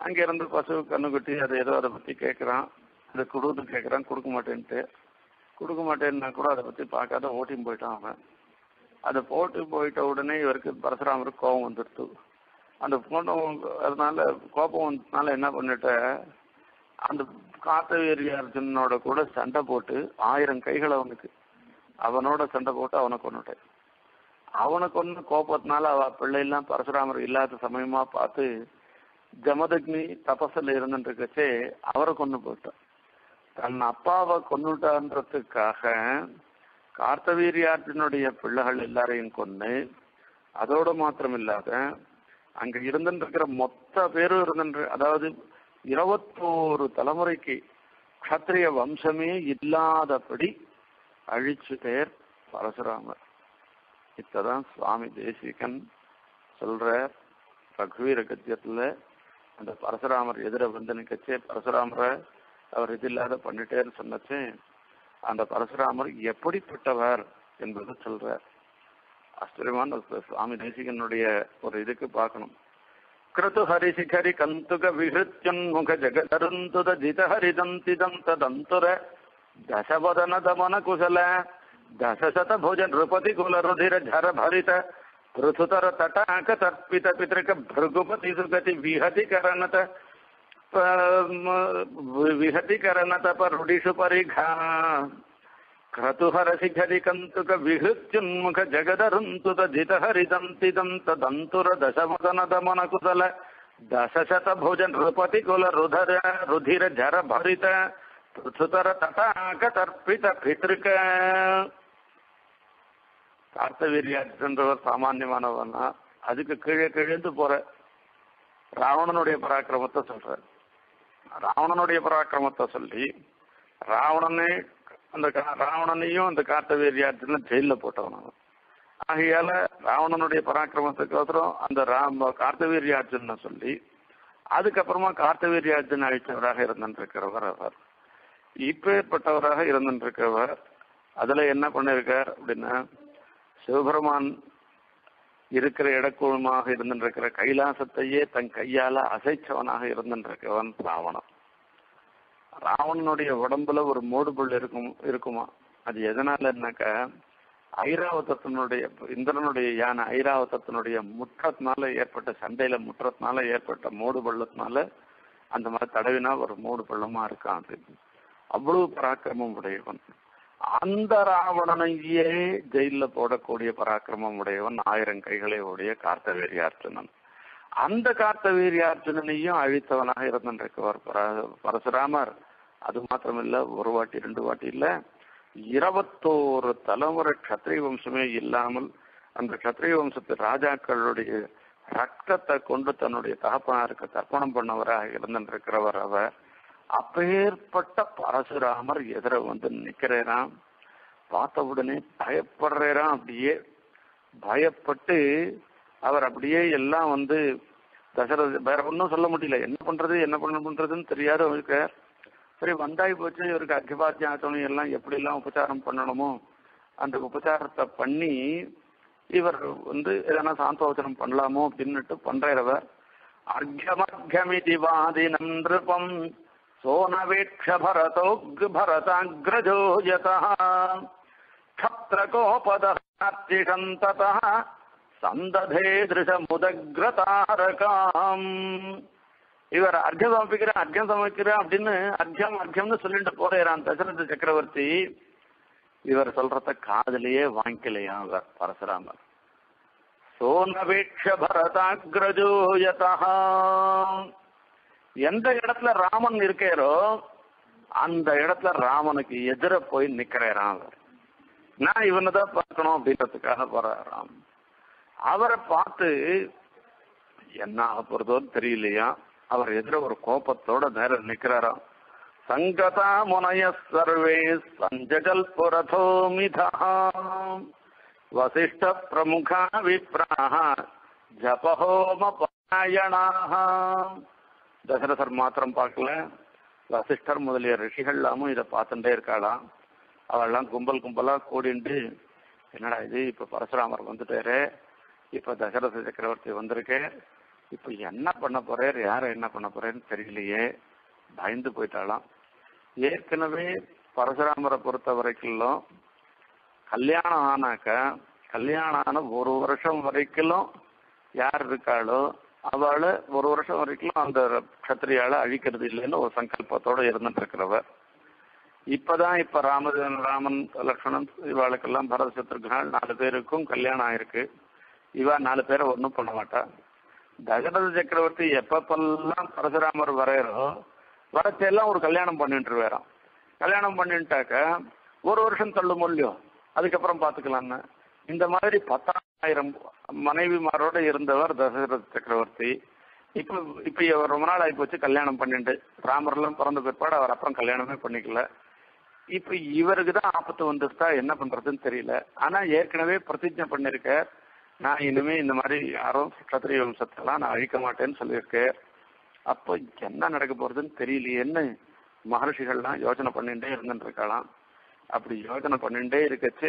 அங்கிருந்து பசு கண்ணுக்குட்டி அதை ஏதோ அதை பற்றி கேட்குறான், அதை கொடுத்து கேட்குறான், கொடுக்க மாட்டேன்ட்டு. கொடுக்க மாட்டேன்னா கூட அதை பற்றி பார்க்காத ஓட்டின்னு போயிட்டான் அவன். அதை போட்டு போயிட்ட உடனே இவருக்கு பரசுராமருக்கு கோபம் வந்துடுத்து. அந்த கோபம் அதனால கோபம் வந்ததுனால என்ன பண்ணிட்ட, அந்த கார்த்தவீரிய அர்ஜுனனோட கூட சண்டை போட்டு ஆயிரம் கைகள் அவனுக்கு அவனோட சண்டை போட்டு அவனை கொண்டுட்டேன். அவனை கொண்டு கோபத்தினால அவ பிள்ளையெல்லாம் பரசுராமர் இல்லாத சமயமா பார்த்து ஜமதக்னி தபஸில் இருந்துருக்கச்சே அவரை கொண்டு போயிட்டான். தன் அப்பாவை கொண்டுட்டான்றதுக்காக கார்த்தவீரியார்ஜுனுடைய பிள்ளைகள் எல்லாரையும் கொண்டு, அதோட மாத்திரம் இல்லாத அங்க இருந்துருக்கிற மொத்த பேரும் இருந்துரு, அதாவது இருபத்தோரு தலைமுறைக்கு கத்திரிய வம்சமே இல்லாதபடி அழிச்சு பேர் பரசுராமர். இத்ததான் சுவாமி தேசிகன் சொல்ற ரகுவீர கத்தியத்துல. அந்த பரசுராமர் எதிர வந்து நிக்கச்சே பரசுராமரை அவர் இது இல்லாத பண்ணிட்டேன்னு சொன்னச்சே அந்த பரசுராமர் எப்படிப்பட்டவர் என்பது சொல்றார். ஆச்சரியமான சுவாமி தேசிகனுடைய ஒரு இதுக்கு பார்க்கணும். கிருத்து ஹரிசிகரி கந்துக விஹிருத்யன்முக ஜெகதருந்துத ஜித ஹரிதந்திதம் ததந்துர தசவதன தமன குசல தசசத புஜ நிருபதி குல ருதிர ஜர பரித ருதுதர தட்டாக தர்ப்பித பித்ருக ಭೃಗುಪತಿ சுகதி விஹதி கரணத விஹதி கரணத பருடிஷு பரிகா கிரதுஹரசிகரி கந்துக விஹுத்யுன்முக ஜெகதருந்துத ஜித ஹரிதந்திதம் ததந்துர தசவதன தமன குசல தசசத புஜ நிருபதி குல ருதர ருதிர ஜர பரித ருதுதர தட்டாக தர்ப்பித பித்ருக. கார்த்தவீரியார்ஜுன்றவர் சாமான்யமானவனா, அதுக்கு கீழே கிழந்து போற ராவணனுடைய பராக்கிரமத்தை சொல்ற. ராவணனுடைய பராக்கிரமத்தை சொல்லி ராவணனே அந்த ராவணனையும் அந்த கார்த்தவீரியார்ஜுன ஜெயில போட்டவன். ஆகையால ராவணனுடைய பராக்கிரமத்துக்கு அவசரம் அந்த ராம கார்த்தவீரியார்ஜுன சொல்லி அதுக்கப்புறமா கார்த்தவீரியார்ஜுன அழித்தவராக இருந்திருக்கிறவர் அவர். இப்பேற்பட்டவராக இருந்திருக்கிறவர் அதுல என்ன பண்ணிருக்கார் அப்படின்னா, சிவபெருமான் இருக்கிற இடக்குழுமாக இருந்திருக்கிற கைலாசத்தையே தன் கையால அசைச்சவனாக இருந்திருக்கவன் ராவணன். ராவணனுடைய உடம்புல ஒரு மூடுபுள் இருக்கும் இருக்குமா. அது எதனாலன்னாக்க ஐராவதத்தினுடைய இந்திரனுடைய யானை ஐராவதத்தினுடைய முற்றத்தினால ஏற்பட்ட சண்டையில முற்றத்தினால ஏற்பட்ட மூடு பள்ளத்தினால அந்த மாதிரி தடவினா ஒரு மூடு பள்ளமா இருக்கான். அது அவ்வளவு பராக்கிரமம் உடையவன். அந்த ராவணனையே ஜெயில போடக்கூடிய பராக்கிரமம் உடையவன் ஆயிரம் கைகளை உடைய கார்த்தவீரியார்ஜுனன். அந்த கார்த்தவீரியார்ஜுனனையும் அழித்தவனாக இருந்திருக்கவர் பரசுராமர். அது மாத்திரமில்ல, ஒரு வாட்டி ரெண்டு வாட்டி இல்ல, இருபத்தோரு தலைமுறை கத்திரிய வம்சமே இல்லாமல் அந்த கத்திரிய வம்சத்து ராஜாக்களுடைய ரத்தத்தை கொண்டு தன்னுடைய தகப்பனாருக்கு தர்ப்பணம் பண்ணவராக இருந்திருக்கிறவர் அவர். அப்பேற்பட்ட பரசுராமர் எதிர வந்து நிக்கிறேராம். பார்த்த உடனே பயப்படுறான். அப்படியே பயப்பட்டு அவர் அப்படியே எல்லாம் வந்து தசரத வேற ஒன்றும் சொல்ல முடியல. என்ன பண்றது என்ன பண்ண பண்றதுன்னு தெரியாத இருக்கார். சரி, வந்தாய் போச்சு. இவருக்கு அர்க்கபாத்தியாசனம் எல்லாம் எப்படி எல்லாம் உபச்சாரம் பண்ணணுமோ அந்த உபச்சாரத்தை பண்ணி இவர் வந்து எதனா சாந்தோச்சனம் பண்ணலாமோ அப்படின்னுட்டு பண்றவர். அர்க்கமர்க்கமிதி வாதினம் நிருபம் சோனவேட்ச பரதோக் பரதாக்ரஜோ யதா க்ஷத்ரகோபதஹார்த்திஷந்ததா சந்ததே திருஷமுதக்ரதாரகாம். இவர் அர்க்கம் சமர்ப்பிக்கிறேன் அர்க்கம் சமர்ப்பிக்கிறேன் அப்படின்னு அர்க்கம் அர்க்கம்னு சொல்லிட்டு போறான் தசரத சக்கரவர்த்தி. இவர் சொல்றத காதலையே வாங்கிக்கலையா அவர் பரசுராமர். சோனவேட்ச பரதாக்ரஜோ யதா, எந்த இடத்துல ராமன் இருக்காரோ அந்த இடத்துல ராமனுக்கு எதிர போய் நிக்கிறாராம் அவர். நான் இவனதான் பார்க்கணும் அப்படின்றதுக்காக போறாராம். அவரை பார்த்து என்ன ஆக போறதோன்னு தெரியலையா, அவர் எதிர ஒரு கோபத்தோட நேரம் நிக்கிறாராம். சங்கதா முனய சர்வே சஞ்சகல் புரதோமிதா வசிஷ்ட பிரமுகா விப்ராஹ ஜபஹோம பாராயணாஹ. தசரதர் மாத்திரம் பார்க்கல, வசிஷ்டர் முதலிய ரிஷிகள் எல்லாமும் இதை பார்த்துட்டே இருக்காளாம். அவெல்லாம் கும்பல் கும்பலா கூடிண்டு, என்னடா இது இப்ப பரசுராமர் வந்துட்டாரு, இப்ப தசரத சக்கரவர்த்தி வந்திருக்கு, இப்ப என்ன பண்ண போறேன், யார என்ன பண்ண போறேன்னு தெரியலையே, பயந்து போயிட்டாலாம். ஏற்கனவே பரசுராமரை பொறுத்த வரைக்கும் கல்யாணம் ஆனாக்க, கல்யாணம் ஆன ஒரு வருஷம் வரைக்கும் யார் இருக்காளோ அவளை ஒரு வருஷம் வரைக்கும் அந்த கத்திரியால அழிக்கிறது இல்லைன்னு ஒரு சங்கல்பத்தோட இருந்துட்டு இருக்கிறவர். இப்பதான் இப்ப ராம ராமன் லக்ஷ்மணன் இவாளுக்கெல்லாம் பரத சத்ருக்னால் நாலு பேருக்கும் கல்யாணம் ஆயிருக்கு. இவா நாலு பேரை ஒன்றும் பண்ண மாட்டா. தசரத சக்கரவர்த்தி எப்பப்பெல்லாம் பரசுராமர் வரையறோ வரச்செல்லாம் ஒரு கல்யாணம் பண்ணிட்டு வேறான். கல்யாணம் பண்ணிட்டாக்க ஒரு வருஷம் தள்ளு மொழியும், அதுக்கப்புறம் பார்த்துக்கலான்னு இந்த மாதிரி பத்தாயிரம் மனைவிமாரோட இருந்தவர் தசரத சக்கரவர்த்தி. இப்போ இப்போ ரொம்ப நாள் ஆகி போச்சு கல்யாணம் பண்ணிட்டு. ராமர்லாம் பிறந்த பிற்பாடு அவர் அப்புறம் கல்யாணமே பண்ணிக்கல. இப்போ இவருக்கு தான் ஆபத்து வந்துருச்சா என்ன பண்றதுன்னு தெரியல. ஆனா ஏற்கனவே பிரதிஜை பண்ணிருக்க, நான் இனிமே இந்த மாதிரி யாரும் கத்திரிய வம்சத்தெல்லாம் நான் அழிக்க மாட்டேன்னு சொல்லியிருக்கேன். அப்போ என்ன நடக்க போறதுன்னு தெரியலையேன்னு மகர்ஷிகள்லாம் யோசனை பண்ணிட்டே இருந்துட்டு இருக்கலாம். அப்படி யோசனை பண்ணிட்டே இருக்கச்சு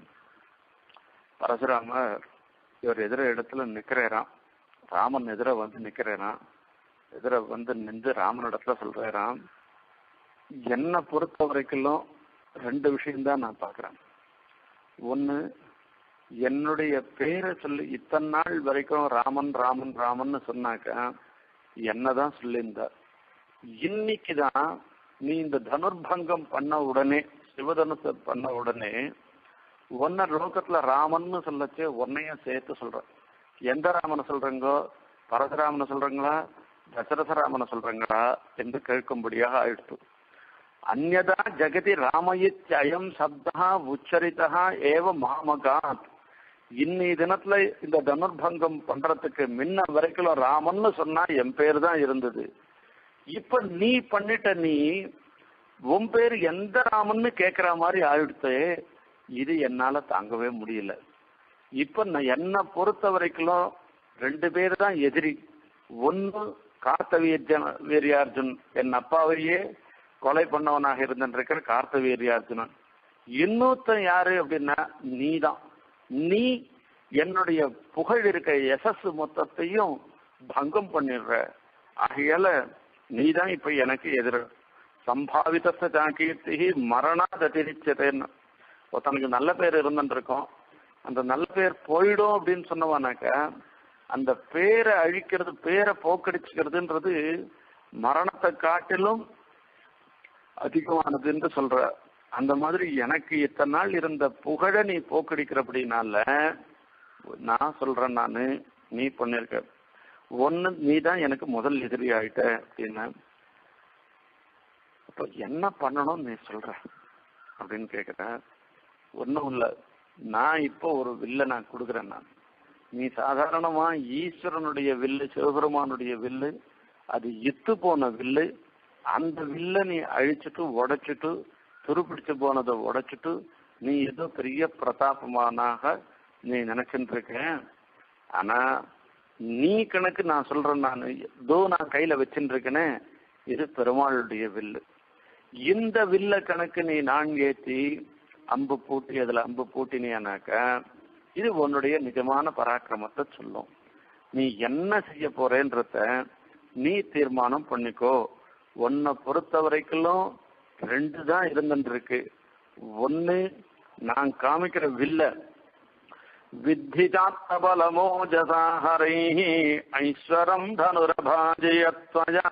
பரசுராமர் இவர் எதிர இடத்துல நிக்கிறேராம். ராமன் எதிர வந்து நிக்கிறேராம். எதிர வந்து நின்று ராமன் இடத்துல சொல்றாராம், என்னை பொறுத்த வரைக்கும் ரெண்டு விஷயம்தான் நான் பாக்குறேன். ஒண்ணு, என்னுடைய பேரை சொல்லி இத்தனை நாள் வரைக்கும் ராமன் ராமன் ராமன் சொன்னாக்க என்னதான் சொல்லியிருந்தார். இன்னைக்குதான் நீ இந்த தனுர்பங்கம் பண்ண உடனே, சிவதனுச பண்ண உடனே ஒன்ன லோகத்துல ராமன்னு சொல்லச்சு உன்னையும் சேர்த்து சொல்ற. எந்த ராமனை சொல்றீங்கோ, பரசுராமனை சொல்றீங்களா தசரத ராமனை சொல்றீங்களா என்று கேட்கும்படியாக ஆயிடுத்து. அந்நதா ஜெகதி ராமயித் அயம் சப்தா உச்சரித்தா ஏவ மாமகாத். இன்னி தினத்துல இந்த தனுர்பங்கம் பண்றதுக்கு முன்ன வரைக்கும் ராமன்னு சொன்னா என் பேர் தான் இருந்தது. இப்ப நீ பண்ணிட்ட, நீ உன் பேர் எந்த ராமன்னு கேக்குற மாதிரி ஆயிடுத்து. இது என்னால தாங்கவே முடியல. இப்ப நான் என்ன பொறுத்த வரைக்கும் ரெண்டு பேர் தான் எதிரி. ஒன்னு கார்த்தவீர்ஜன் வீரியார்ஜுன், என் அப்பாவையே கொலை பண்ணவனாக இருந்திருக்கிற கார்த்தவீர்யார்ஜுனன். இன்னொருத்தன் யாரு அப்படின்னா நீ தான். நீ என்னுடைய புகழ் இருக்க எசஸ் மொத்தத்தையும் பங்கம் பண்ணிடுற. ஆகையால நீதான் இப்ப எனக்கு எதிர. சம்பாவித கீர்த்தி மரணாததிரிச்சதேன்னு ஒருத்தனுக்கு நல்ல பேர் இருந்துருக்கோம், அந்த நல்ல பேர் போயிடும் அப்படின்னு சொன்னவானாக்க அந்த பேரை அழிக்கிறது, பேரை போக்கடிச்சுக்கிறதுன்றது மரணத்தை காட்டிலும் அதிகமானது என்று சொல்ற. அந்த மாதிரி எனக்கு இத்தனை நாள் இருந்த புகழ நீ போக்கடிக்கிற அப்படின்னால நான் சொல்றேன், நானு நீ பண்ணிருக்க ஒன்னு, நீ தான் எனக்கு முதல் எதிரி ஆயிட்ட அப்படின்னு. அப்ப என்ன பண்ணணும் நீ சொல்ற அப்படின்னு கேக்குற. ஒன்னும் இல்ல, நான் இப்போ ஒரு வில்ல நான் கொடுக்குறேன். நான் நீ சாதாரணமா ஈஸ்வரனுடைய வில்லு, சிவபெருமானுடைய வில்லு, அது இத்து போன வில்லு. அந்த வில்ல நீ அழிச்சுட்டு உடைச்சிட்டு துருப்பிடிச்சு போனதை உடைச்சிட்டு நீ ஏதோ பெரிய பிரதாபமானாக நீ நினைச்சுட்டு இருக்க. ஆனா நீ கணக்கு நான் சொல்றேன், நான் ஏதோ நான் கையில வச்சுட்டு இருக்கேனே, இது பெருமாளுடைய வில்லு. இந்த வில்ல கணக்கு நீ நான் ஏற்றி அம்பு பூட்டி அதுல அம்பு பூட்டினியானாக்க இது உன்னுடைய நிஜமான பராக்கிரமத்தை சொல்லும். நீ என்ன செய்ய போறேன்றத நீ தீர்மானம் பண்ணிக்கோ. உன்னை பொறுத்த வரைக்கும் ரெண்டு தான் இருந்துருக்கு. ஒன்னு, நான் காமிக்கிற வில்ல வித்திஜாத்தபலமோஜசாஹரை ஐஸ்வரம் தனுரபாஜயத்வயா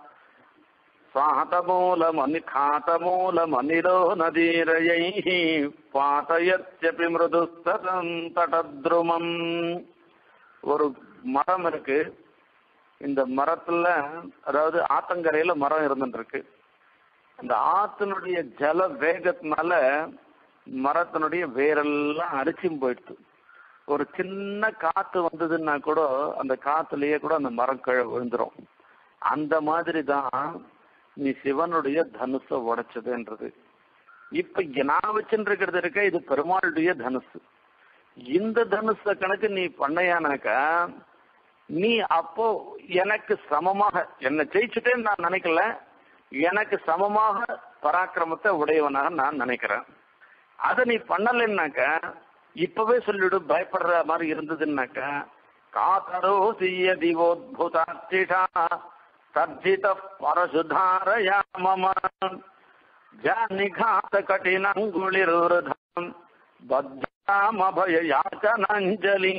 சாதமூலமனி காத்தமூலமனிரோ நதீரயை பாதயத்யபி மிருதுஸ்ததம் தடத்ருமம். ஒரு மரம் இருக்கு. இந்த மரத்துல, அதாவது ஆத்தங்கரையில மரம் இருந்துட்டு இருக்கு. அந்த ஆத்தினுடைய ஜல வேகத்தினால மரத்தினுடைய வேரெல்லாம் அரிச்சும் போயிடுது. ஒரு சின்ன காத்து வந்ததுன்னா கூட அந்த காத்துலயே கூட அந்த மரம் கீழே விழுந்துரும். அந்த மாதிரி தான் நீ சிவனுடைய தனுச உடைச்சதுன்றது. இப்ப நான் வச்சுருக்கிறது இருக்க, இது பெருமாளுடைய தனுசு. இந்த தனுச கணக்கு நீ பண்ணையானாக்கா நீ அப்போ எனக்கு சமமாக, என்னை ஜெயிச்சுட்டேன்னு நான் நினைக்கல, எனக்கு சமமாக பராக்கிரமத்தை உடையவனாக நான் நினைக்கிறேன். அதை நீ பண்ணலைன்னாக்கா இப்பவே சொல்லிவிடு. பயப்படுற மாதிரி இருந்ததுன்னாக்கா காதரோசி யதிவோத்புதார்த்திஷா தர்ஜிதः பரசுதாரயா மம ஜாநிகாத கடினங்குளிருர்தம் பத்யாமபய யாச்சனஞ்சலி.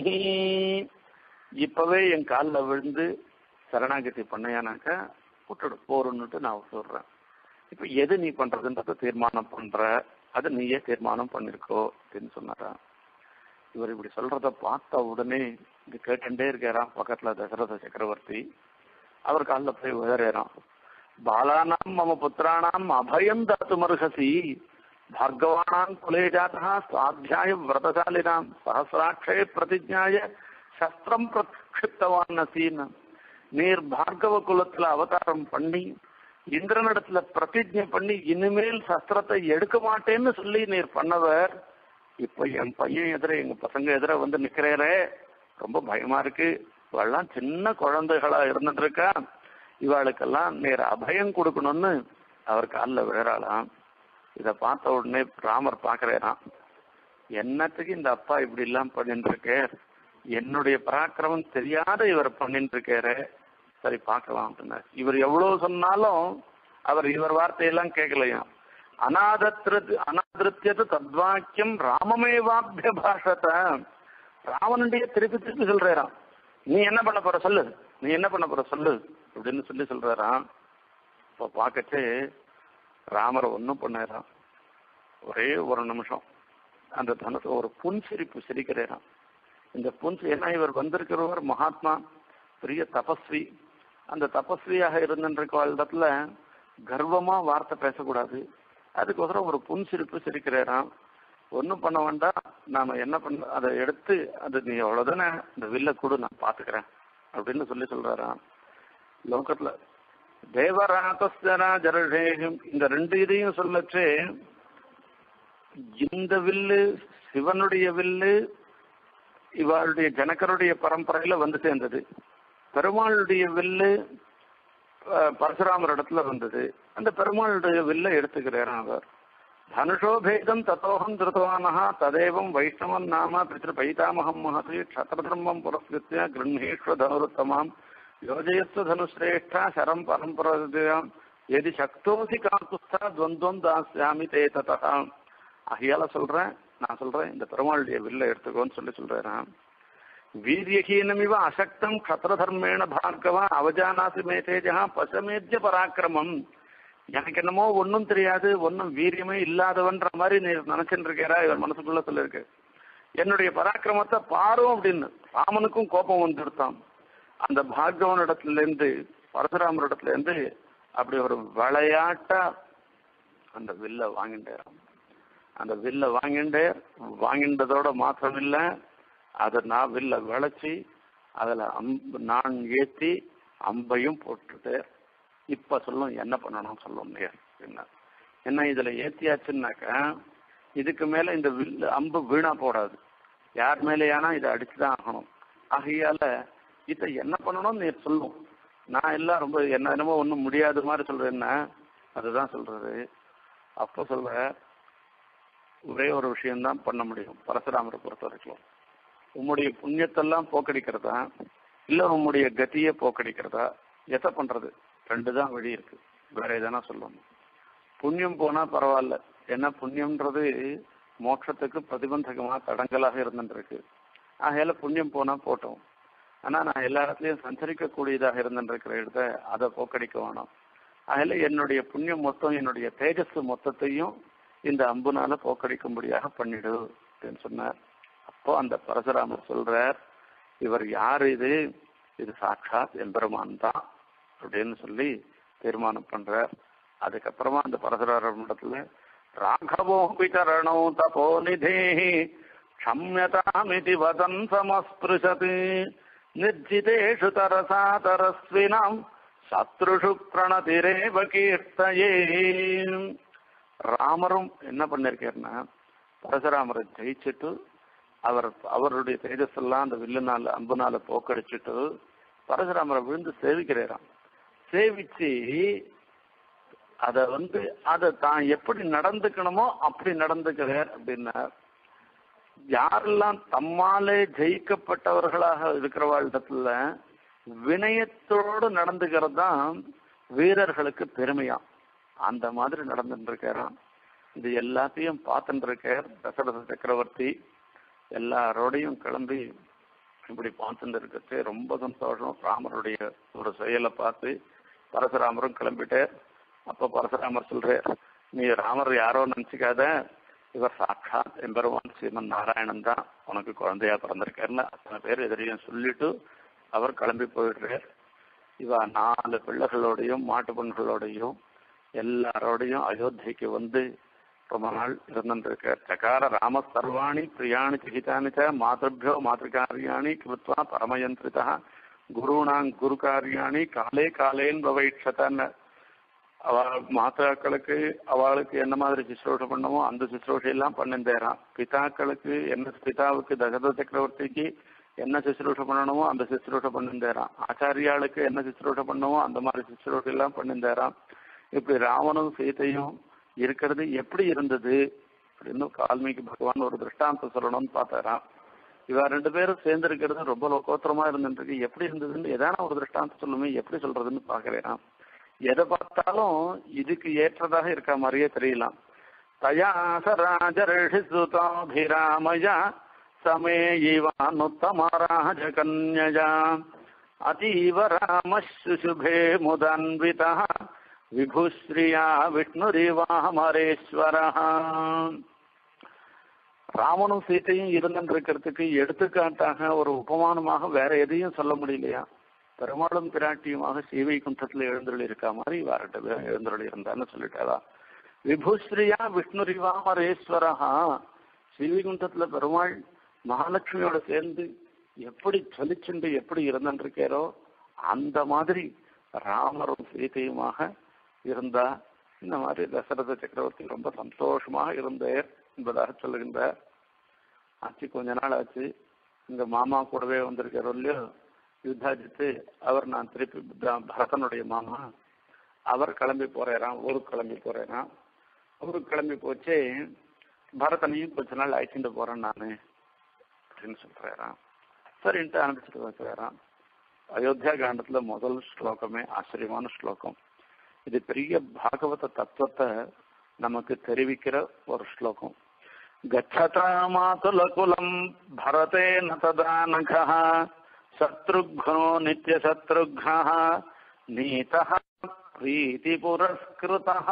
இப்பவே என் காலில் விழுந்து சரணாகதி பண்ணையானாக்கா விட்டுடு போறன்னுட்டு நான் சொல்றேன். இப்ப எது நீ பண்றதுன்றத தீர்மானம் பண்ற, அது நீயே தீர்மானம் பண்ணிருக்கோ அப்படின்னு சொன்னாரா. இவர் இப்படி சொல்றத பார்த்த உடனே இது கேட்டுட்டே இருக்காராம் பக்கத்துல தசரத சக்கரவர்த்தி. அவர் காலில் போய் விழறான். பாலானாம் மம புத்திரானாம் அபயம் தாத்து மருகசி பார்கவானாம் குலே ஜாதா சுவாத்தியாய விரதசாலினாம் சஹசிராட்சய பிரதிஜாய சஸ்திரம் பிரக்ஷிப்தவான் நசீன். நீர் பார்கவ குலத்துல அவதாரம் பண்ணி இந்திரனிடத்துல பிரதிஜை பண்ணி இனிமேல் சஸ்திரத்தை எடுக்க மாட்டேன்னு சொல்லி நீர் பண்ணவர், இப்ப என் பையன் எதிர எங்க பசங்க எதிர வந்து நிக்கிறேரே, ரொம்ப பயமா இருக்கு. இவெல்லாம் சின்ன குழந்தைகளா இருந்துட்டு இருக்கா, இவாளுக்கெல்லாம் நீர் அபயம் கொடுக்கணும்னு அவர் காலில் விழறாளாம். இத பார்த்த உடனே ராமர் பாக்குறாராம், என்னத்துக்கு இந்த அப்பா இப்படி எல்லாம் பண்ணிட்டு இருக்க, என்னுடைய பராக்கிரமம் தெரியாத இவர் பண்ணிட்டு இருக்காரு, சரி பார்க்கலாம் அப்படின்னா. இவர் எவ்வளவு சொன்னாலும் அவர் இவர் வார்த்தையெல்லாம் கேட்கலையாம். அநாதத்ரு அநாதிருத்தியது தத்வாக்கியம் ராமமேவாபிய பாஷத. ராவனுடைய திருப்பி திருப்பி சொல்றாராம், நீ என்ன பண்ண போற சொல்லு, நீ என்ன பண்ண போற சொல்லு அப்படின்னு சொல்லி சொல்றாராம். இப்போ பார்க்கச்சு ராமரை ஒன்றும் பண்ணாராம். ஒரே ஒரு நிமிஷம் அந்த தனத்தை ஒரு புன்சிரிப்பு சிரிக்கிறாராம். இந்த புன்சி ஏன்னா இவர் வந்திருக்கிறவர் மகாத்மா, பெரிய தபஸ்வி. அந்த தபஸ்வியாக இருந்திருக்க இடத்துல கர்வமா வார்த்தை பேசக்கூடாது, அதுக்கோசரம் ஒரு புன்சிரிப்பு சிரிக்கிறாராம். ஒன்றும் பண்ண வேண்டாம், நாம என்ன பண்ண அதை எடுத்து அது நீ அவ்வளவுதானே இந்த வில்ல கூட நான் பாத்துக்கிறேன் அப்படின்னு சொல்லி சொல்றாராம். லோகத்துல தேவராதஸ்தரா ஜரஷேகம் இந்த ரெண்டு இதையும் சொல்லச்சு, இந்த வில்லு சிவனுடைய வில்லு இவளுடைய ஜனகருடைய பரம்பரையில வந்து சேர்ந்தது. பெருமாளுடைய வில்லு பரசுராமர் இடத்துல வந்தது. அந்த பெருமாளுடைய வில்ல எடுத்துக்கிறார் அவர். தனுஷோபேதம் தத்தோகம் திருத்தவானஹா ததேவம் வைஷ்ணவன் நாம பித்ரு பைதாமகம் மகதி க்ஷத்ரதர்மம் புரஸ்கிருத்ய கிருண்ணேஸ்வ தனுருத்தமாம் யோஜயஸ்வ தனுஸ்ரேஷ்டா சரம் பரம்பராம் எதி சக்தோசி காக்குஸ்தா துவந்தம் தாஸ்யாமி தே ததா. ஆகையால சொல்றேன், நான் சொல்றேன், இந்த பெருமாளுடைய வில்ல எடுத்துக்கோன்னு சொல்லி சொல்றேன். வீரியஹீனமிவ அசக்தம் க்ஷத்ரதர்மேண பார்கவா அவஜானாசி மே தேஜா பசமேத்ய பராக்கிரமம். எனக்கு என்னமோ ஒன்னும் தெரியாது, ஒன்னும் வீரியமே இல்லாதவன்ற மாதிரி நீ நினைச்சுட்டு இருக்கிறா. இவர் மனசுக்குள்ள சொல்லிருக்கு, என்னுடைய பராக்கிரமத்தை பாரும் அப்படின்னு. ராமனுக்கும் கோபம் வந்துடுத்தான். அந்த பார்கவன் இடத்துல இருந்து பரசுராமர் இடத்துல இருந்து அப்படி ஒரு விளையாட்டா அந்த வில்ல வாங்கிட்டாராம். அந்த வில்ல வாங்கிண்டே வாங்கின்றதோட மாத்திரம் இல்ல, அதை நான் வில்ல விளைச்சி அதுல அம்பு நான் ஏற்றி அம்பையும் போட்டுட்டு இப்ப சொல்லும் என்ன பண்ணணும் சொல்லும் என்ன என்ன இதுல ஏத்தியாச்சுன்னாக்கா இதுக்கு மேல இந்த வில்லு அம்பு வீணா போடாது, யார் மேலேயானா இதை அடிச்சுதான் ஆகணும். ஆகையால இதை என்ன பண்ணணும் நீ சொல்லும். நான் எல்லாம் ரொம்ப என்ன என்னமோ ஒன்றும் முடியாத மாதிரி சொல்றேன்னா அதுதான் சொல்றது. அப்ப சொல்ற ஒரே ஒரு விஷயம்தான் பண்ண முடியும் பரசுராமரை பொறுத்த வரைக்கும். உம்முடைய புண்ணியத்தெல்லாம் போக்கடிக்கிறதா இல்ல உம்முடைய கத்தியை போக்கடிக்கிறதா, எதை பண்றது? ரெண்டு தான் வழி இருக்கு, வேற எதனா சொல்லணும். புண்ணியம் போனா பரவாயில்ல, ஏன்னா புண்ணியம்ன்றது மோட்சத்துக்கு பிரதிபந்தகமா தடங்கலாக இருந்துருக்கு. ஆகையால புண்ணியம் போனா போட்டோம். ஆனா நான் எல்லா இடத்துலயும் சஞ்சரிக்கக்கூடியதாக இருந்துருக்கிற இடத்த அதை போக்கடிக்க வேணும். ஆகையால என்னுடைய புண்ணியம் மொத்தம் என்னுடைய தேஜஸ் மொத்தத்தையும் இந்த அம்புனால போக்கடிக்கும்படியாக பண்ணிடு அப்படின்னு சொன்னார். அப்போ அந்த பரசுராமர் சொல்றார், இவர் யாரு இது இது சாட்சாத் எம்பெருமான் தான் அப்படின்னு சொல்லி தீர்மானம் பண்றார். அதுக்கப்புறமா அந்த பரசுராமர் இடத்துல ராഘவோ பிதரணோ தபோ நிதே க்ஷம்யதாமிதி வதன் சமஸ்பிருஷத் நிர்ஜிதேஷு தரசா தரஸ்வினாம் சத்ருஷு பிரணதிரேவ கீர்த்தயே. ராமரும் என்ன பண்ணிருக்காருன்னா பரசுராமரை ஜெயிச்சுட்டு அவர் அவருடைய தேஜஸ் எல்லாம் அந்த வில்லுனால அம்புனால போக்கடிச்சுட்டு பரசுராமரை விழுந்து சேவிக்கிறாராம். சேவிச்சு அத வந்து அதை தான் எப்படி நடந்துக்கணுமோ அப்படி நடந்துக்கிறார் அப்படின்னா யாரெல்லாம் தம்மாலே ஜெயிக்கப்பட்டவர்களாக இருக்கிறவாழ்டத்துல வினயத்தோடு நடந்துக்கிறது தான் வீரர்களுக்கு பெருமையா. அந்த மாதிரி நடந்துட்டு இருக்காராம். இது எல்லாத்தையும் பார்த்துட்டு இருக்கார் தசரத சக்கரவர்த்தி. எல்லாரோடையும் கிளம்பி இப்படி பார்த்துட்டு இருக்கிறது ரொம்ப சந்தோஷம். ராமருடைய ஒரு செயலை பார்த்து பரசுராமரும் கிளம்பிட்டார். அப்ப பரசுராமர் சொல்றார், நீ ராமர் யாரோ நினைச்சுக்காத, இவர் சாட்சாத் எம்பெருமான் ஸ்ரீமன் நாராயணன் தான் உனக்கு குழந்தையா பிறந்திருக்காருன்னு அத்தனை பேர் எதிரையும் சொல்லிட்டு அவர் கிளம்பி போயிடுறார். இவ நாலு பிள்ளைகளோடையும் மாட்டு பெண்களோடையும் எல்லாரோடையும் அயோத்திக்கு வந்து ரொம்ப நாள் இருந்துருக்கார். சகார ராம சர்வாணி பிரியாணி சிகிதானிச்ச மாதபியோ மாதృகாரியாணி கிருத்வா பரமயந்திரிதா குருணாங் குரு காரியாணி காலே காலேன் பவைட்சத்தன்னு அவ மாதாக்களுக்கு அவளுக்கு என்ன மாதிரி சிஸ்ரோஷை பண்ணமோ அந்த சிஸ்ரோஷையெல்லாம் பண்ணிருந்தேரான். பிதாக்களுக்கு என்ன பிதாவுக்கு தசரத சக்கரவர்த்திக்கு என்ன சிஸ்ரோஷை பண்ணணுமோ அந்த சிஸ்ரோஷை பண்ணிருந்தேரான். ஆச்சாரியாளுக்கு என்ன சிஸ்ரோஷை பண்ணமோ அந்த மாதிரி சிஸ்ரோஷை எல்லாம் பண்ணிருந்தேரான். இப்படி ராவனும் சீதையும் இருக்கிறது எப்படி இருந்தது அப்படின்னு வால்மீகி பகவான் ஒரு திருஷ்டாந்தம் சொல்லணும்னு பார்த்தாராம். இவ ரெண்டு பேரும் சேர்ந்து இருக்கிறது ரொம்ப லோகோத்தரமா இருந்துருக்கு. எப்படி இருந்ததுன்னு எதான ஒரு திருஷ்டாந்தம் சொல்லுமே, எப்படி சொல்றதுன்னு பாக்குறேன். எதை பார்த்தாலும் இதுக்கு ஏற்றதாக இருக்க மாதிரியே தெரியலாம். தயாசராஜரிசுதாபிராமயா சமேயிவானுத்தமராஜகன்யயா அதீவ ராமசுபே முதான்விதா விபுஸ்ரீயா விஷ்ணுரிவாமரேஸ்வர. ராமனும் சீத்தையும் இருந்திருக்கிறதுக்கு எடுத்துக்காட்டாக ஒரு உபமானமாக வேற எதையும் சொல்ல முடியலையா? பெருமாளும் பிராட்டியுமாக ஸ்ரீவைகுண்டத்துல எழுந்தருள் இருக்கா மாதிரி வேறட்ட பேரும் எழுந்தருள் இருந்தான்னு சொல்லிட்டாரா. விபுஸ்ரீயா விஷ்ணுரிவாமரேஸ்வரஹா, ஸ்ரீவைகுண்டத்துல பெருமாள் மகாலட்சுமியோட சேர்ந்து எப்படி ஜலிச்சுண்டு எப்படி இருந்திருக்காரோ அந்த மாதிரி ராமரும் சீதையுமாக இருந்தா இந்த மாதிரி தசரத சக்கரவர்த்தி ரொம்ப சந்தோஷமாக இருந்தார் என்பதாக சொல்லுகின்றார். ஆச்சு கொஞ்ச நாள் ஆச்சு. இங்க மாமா கூடவே வந்திருக்காரோ இல்லையோ யுத்தாஜித்து, அவர் நான் திருப்பி பரதனுடைய மாமா, அவர் கிளம்பி போறாராம், ஊருக்கு கிளம்பி போறாராம். ஊருக்கு கிளம்பி போச்சு, பரதனையும் கொஞ்ச நாள் அழைச்சிட்டு போறேன் நானு அப்படின்னு சொல்றாராம். சரின்ட்டு அனுப்பிச்சுட்டு வைக்கிறாராம். அயோத்தியா காண்டத்துல முதல் ஸ்லோகமே ஆச்சரியமான ஸ்லோகம். இது பெரிய பாகவத தத்துவத்தை நமக்கு தெரிவிக்கிற ஒரு ஸ்லோகம். கச்சதா மாதுலகுலம் பரதேன ததா நகः சத்ருக்னோ நித்ய சத்ருக்னः நீதः பிரீதி புரஸ்கிருதः.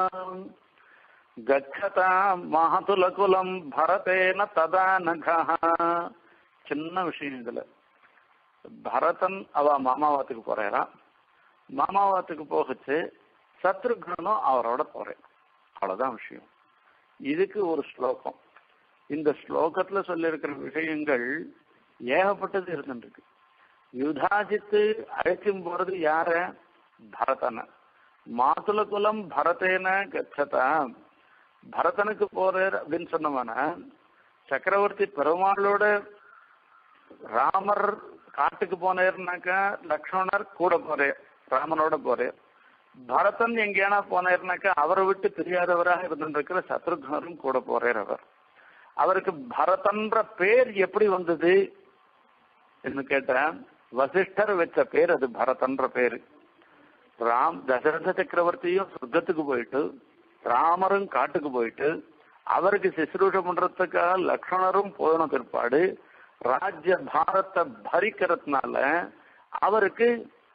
கச்சதா மாதுலகுலம் பரதேன ததா நகः. சின்ன விஷயம் இதுல. பரதன் அவ மாமாவாத்துக்கு போறாராம். மாமாவாத்துக்கு போகச்சு சத்ருக்னும் அவரோட போறேன். அவ்வளவுதான் விஷயம். இதுக்கு ஒரு ஸ்லோகம். இந்த ஸ்லோகத்துல சொல்லி இருக்கிற விஷயங்கள் ஏகப்பட்டது இருந்துருக்கு. யுதாஜித்து அழைக்கும் போறது யார? பரதன. மாதுல குலம் பரதேன கச்சதா. பரதனுக்கு போறார் அப்படின்னு சொன்னோம்னா சக்கரவர்த்தி பெருமாளோட ராமர் காட்டுக்கு போனேர்னாக்கா லக்ஷ்மணர் கூட போறேன், ராமனோட போறேன். பரதன் எங்கேனா போனேர்னாக்கா அவரை விட்டு தெரியாதவராக இருந்திருக்கிற சத்ருக்னரும் கூட போறார். அவர் அவருக்கு பரதன்ற பேர் எப்படி வந்தது என்று கேட்ட வசிஷ்டர் வச்ச பேர் அது பரதன்ற பேரு. ராம் தசரத சக்கரவர்த்தியும் சொர்க்கத்துக்கு போயிட்டு ராமரும் காட்டுக்கு போயிட்டு அவருக்கு சிசுரூஷ பண்றதுக்காக லக்ஷ்மணரும் போன பிற்பாடு ராஜ்ய பாரத்தை பரிக்கிறதுனால அவருக்கு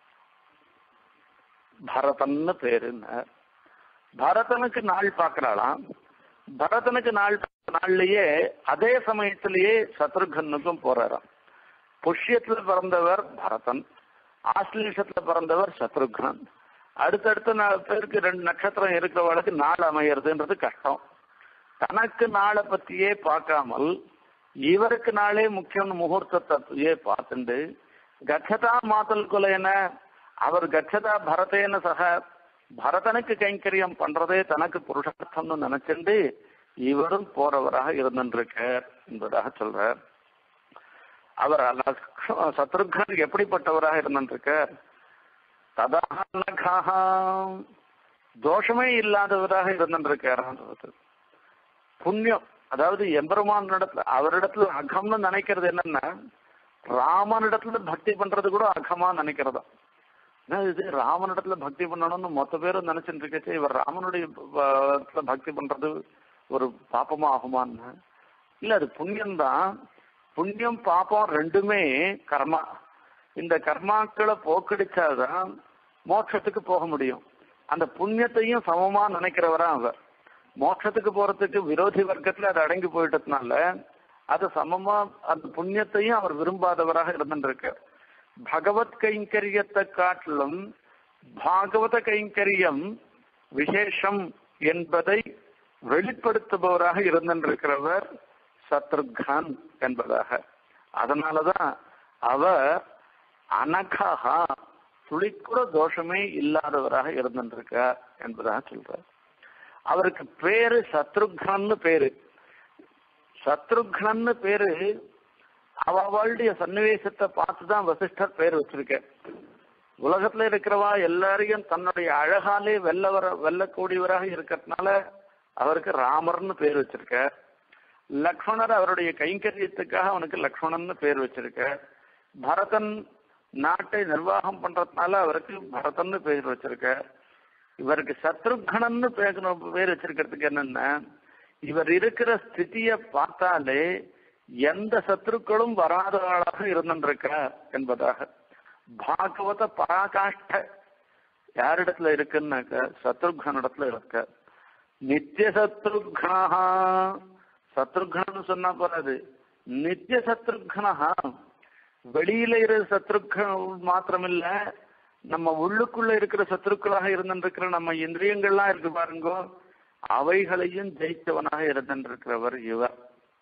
பரதன்னு பேருன்னு. பரதனுக்கு நாள் பார்க்கிறாளாம். பரதனுக்கு நாள் நாள்லயே அதே சமயத்திலேயே சத்ருகனுக்கும் போறாராம். புஷ்யத்துல பிறந்தவர் பரதன், ஆஸ்லேஷத்துல பிறந்தவர் சத்ருகன். அடுத்தடுத்த பேருக்கு ரெண்டு நட்சத்திரம் இருக்கிறவளுக்கு நாள் அமையறதுன்றது கஷ்டம். தனக்கு நாளை பத்தியே பார்க்காமல் இவருக்கு நாளே முக்கியம் முகூர்த்தத்தையே பார்த்துண்டு கச்சதா மாத்தல் குலையன அவர் கச்சதா பரதேன சக பரதனுக்கு கைங்கரியம் பண்றதே தனக்கு புருஷார்த்தம்னு நினைச்சுண்டு இவரும் போறவராக இருந்திருக்கார் என்பதாக சொல்றார். அவர் சத்ருகன் எப்படிப்பட்டவராக இருந்திருக்கார்? ததானகாக தோஷமே இல்லாதவராக இருந்திருக்கார். புண்ணியம் அதாவது எம்பெருமான் இடத்துல அவரிடத்துல அகம்னு நினைக்கிறது என்னன்னா ராமனிடத்துல பக்தி பண்றது கூட அகமா நினைக்கிறதா. இது ராமனிடத்துல பக்தி பண்ணணும்னு மொத்த பேரும் நினைச்சுட்டு இருக்கச்சு இவர் ராமனுடைய பக்தி பண்றது ஒரு பாப்பமா ஆகுமான்னு இல்ல, அது புண்ணியம்தான். புண்ணியம் பாப்பம் ரெண்டுமே கர்மா. இந்த கர்மாக்களை போக்கடிச்சாதான் மோட்சத்துக்கு போக முடியும். அந்த புண்ணியத்தையும் சமமா நினைக்கிறவரா அவர். மோட்சத்துக்கு போறதுக்கு விரோதி வர்க்கத்துல அது அடங்கி போயிட்டதுனால அது சமமா அந்த புண்ணியத்தையும் அவர் விரும்பாதவராக இருந்துருக்கு. பகவத் கைங்கரியத்தை காட்டிலும் பாகவத கைங்கரியம் விசேஷம் என்பதை வெளிப்படுத்துபவராக இருந்திருக்கிறவர் சத்ருகன் என்பதாக. அதனாலதான் அவர் அனகா துளிக்கூட தோஷமே இல்லாதவராக இருந்திருக்கார் என்பதாக சொல்றார். அவருக்கு பேரு சத்ருகன்னு பேரு. சத்ருகன்னு பேரு அவளுடைய சன்னிவேசத்தை பார்த்துதான் வசிஷ்டர் பேர் வச்சிருக்க. உலகத்துல இருக்கிறவா எல்லாரையும் தன்னுடைய அழகாலே வெல்ல வர வெல்லக்கூடியவராக இருக்கிறதுனால அவருக்கு ராமர்னு பேர் வச்சிருக்க. லக்ஷ்மணர் அவருடைய கைங்கரியத்துக்காக அவனுக்கு லக்ஷ்மணன்னு பேர் வச்சிருக்க. பரதன் நாட்டை நிர்வாகம் பண்றதுனால அவருக்கு பரதன்னு பேர் வச்சிருக்க. இவருக்கு சத்ருகனன்னு பேர் வச்சிருக்கிறதுக்கு என்னன்னா இவர் இருக்கிற ஸ்திதியை பார்த்தாலே எந்த சத்ருக்களும் வராதவளாக இருந்திருக்கிறார் என்பதாக. பாகவத பராகாஷ்ட யாரிடத்துல இருக்குன்னாக்க சத்ருகனிடத்துல இருக்க. நித்திய சத்ருகனா, சத்ருகன்னு சொன்னா போறாது, நித்திய சத்ருகனா. வெளியில இருக்கிற சத்ருக்கள் மாத்திரமில்ல, நம்ம உள்ளுக்குள்ள இருக்கிற சத்ருக்களாக இருந்திருக்கிற நம்ம இந்திரியங்கள்லாம் இருக்கு பாருங்கோ, அவைகளையும் ஜெயித்தவனாக இருந்திருக்கிறவர் இவர்.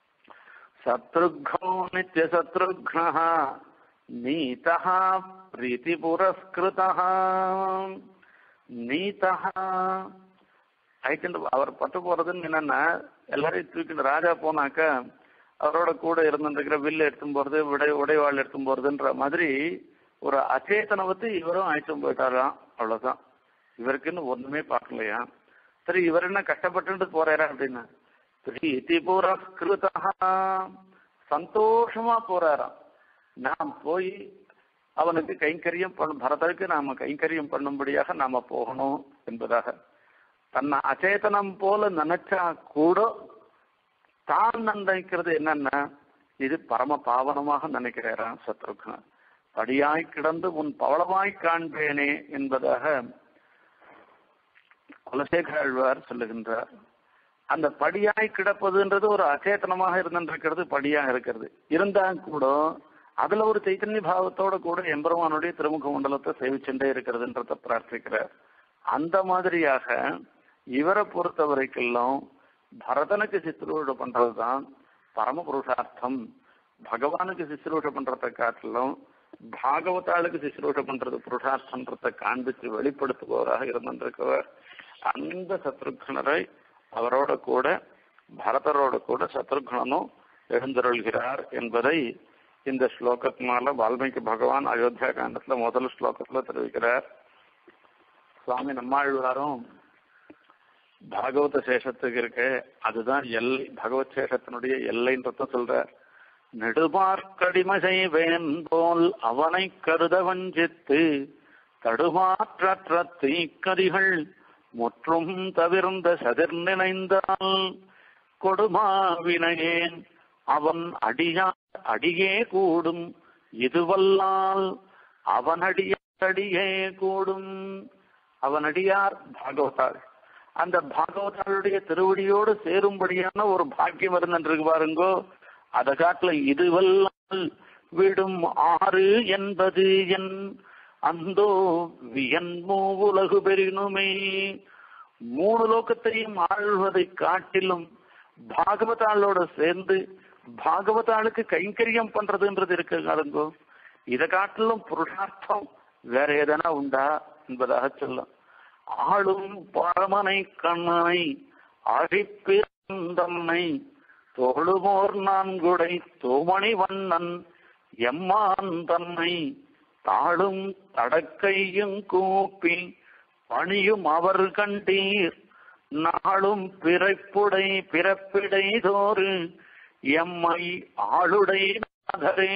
சத்ருகோ நித்திய சத்ருக்னா நீதா பிரீத்தி புரஸ்கிருதா. நீதா ஐக்கின்ற அவர் பட்டு போறதுன்னு என்னன்னா எல்லாரையும் தூக்கிட்டு ராஜா போனாக்க அவரோட கூட இருந்துருக்கிற வில்லு எடுத்தும் போறது உடை உடைவாள் எடுத்தும் போறதுன்ற மாதிரி ஒரு அச்சேதனை வந்து இவரும் அழைச்சும் போயிட்டாராம். அவ்வளவுதான். இவருக்குன்னு ஒண்ணுமே பார்க்கலையா. சரி, இவர் என்ன கஷ்டப்பட்டு போறாரா அப்படின்னா பிரீத்தி புரஸ்கிருதா சந்தோஷமா போறாராம். நாம் போய் அவனுக்கு கைங்கரியம் பண்ண பரதருக்கு நாம கைங்கரியம் பண்ணும்படியாக நாம போகணும் என்பதாக. தன்னை அச்சேதனம் போல நினைச்சா கூட தான் நினைக்கிறது என்னன்னா இது பரம பாவனமாக நினைக்கிறாராம் சத்ருகன். படியாய் கிடந்து உன் பவளமாய் காண்பேனே என்பதாக குலசேகராழ்வார் சொல்லுகின்றார். அந்த படியாய் கிடப்பதுன்றது ஒரு அச்சேதனமாக இருந்திருக்கிறது, படியா இருக்கிறது. இருந்தா கூட அதுல ஒரு சைத்தன்ய பாவத்தோட கூட எம்பெருமானுடைய திருமுக மண்டலத்தை சேவிச்சுட்டே இருக்கிறதுன்றத பிரார்த்திக்கிறார். அந்த மாதிரியாக இவரை பொறுத்த வரைக்கும் பரதனுக்கு சித்ரூஷ பண்றதுதான் பரம புருஷார்த்தம். பகவானுக்கு சித்ரூஷ பண்றதை காட்டிலும் பாகவதாளுக்கு சித்ரூஷ பண்றது புருஷார்த்தன்றதை காண்பிச்சு வெளிப்படுத்துபவராக இருந்திருக்கவர் அந்த சத்ருகனரை அவரோட கூட பரதரோட கூட சத்ருகனும் எழுந்தருள்கிறார் என்பதை இந்த ஸ்லோகத்தினால வால்மீகி பகவான் அயோத்தியா காண்டத்துல முதல் ஸ்லோகத்துல தெரிவிக்கிறார். சுவாமி நம்மாழ்வாரும் பாகவத சேஷத்துக்கு இருக்க அதுதான் எல்லை, பகவத் சேஷத்தினுடைய எல்லைன்றத சொல்ற. நெடுமார்க்கடிமை செய்வேன் போல் அவனை கருத வஞ்சித்து தடுமாற்ற தீக்கதிகள் முற்றும் தவிர்ந்த சதிர் நினைந்தால் கொடுமாவினையேன் அவன் அடியா அடியே கூடும் இதுவல்லால் அவன் அடிய அடியே கூடும். அவன் அடியார் பாகவதாள். அந்த பாகவதாளுடைய திருவடியோடு சேரும்படியான ஒரு பாக்கியம் இருந்துருக்கு பாருங்கோ. அதை காட்டுல இதுவல்லால் விடும் ஆறு என்பது என் அந்தோ வியன்மோ உலகு பெரினுமே. மூணு லோகத்தையும் ஆழ்வதை காட்டிலும் பாகவதாளோட சேர்ந்து பாகவதாளுக்கு கைங்கரியம் பண்றதுன்றது இருக்குங்கோ. இதை காட்டிலும் புருஷார்த்தம் வேற எதனா உண்டா என்பதாக சொல்லும். ஆளும் பரமனை கண்ணனை அழிப்பிறந்தன்னை தோளுமோர் நான்குடை தோமணி வண்ணன் எம்மான் தன்னை தாளும் தடக்கையும் கூப்பி பணியும் அவர் கண்டீர் நாளும் பிறப்புடை பிறப்பிடை தோறு எம்மை ஆளுடை நாதரே.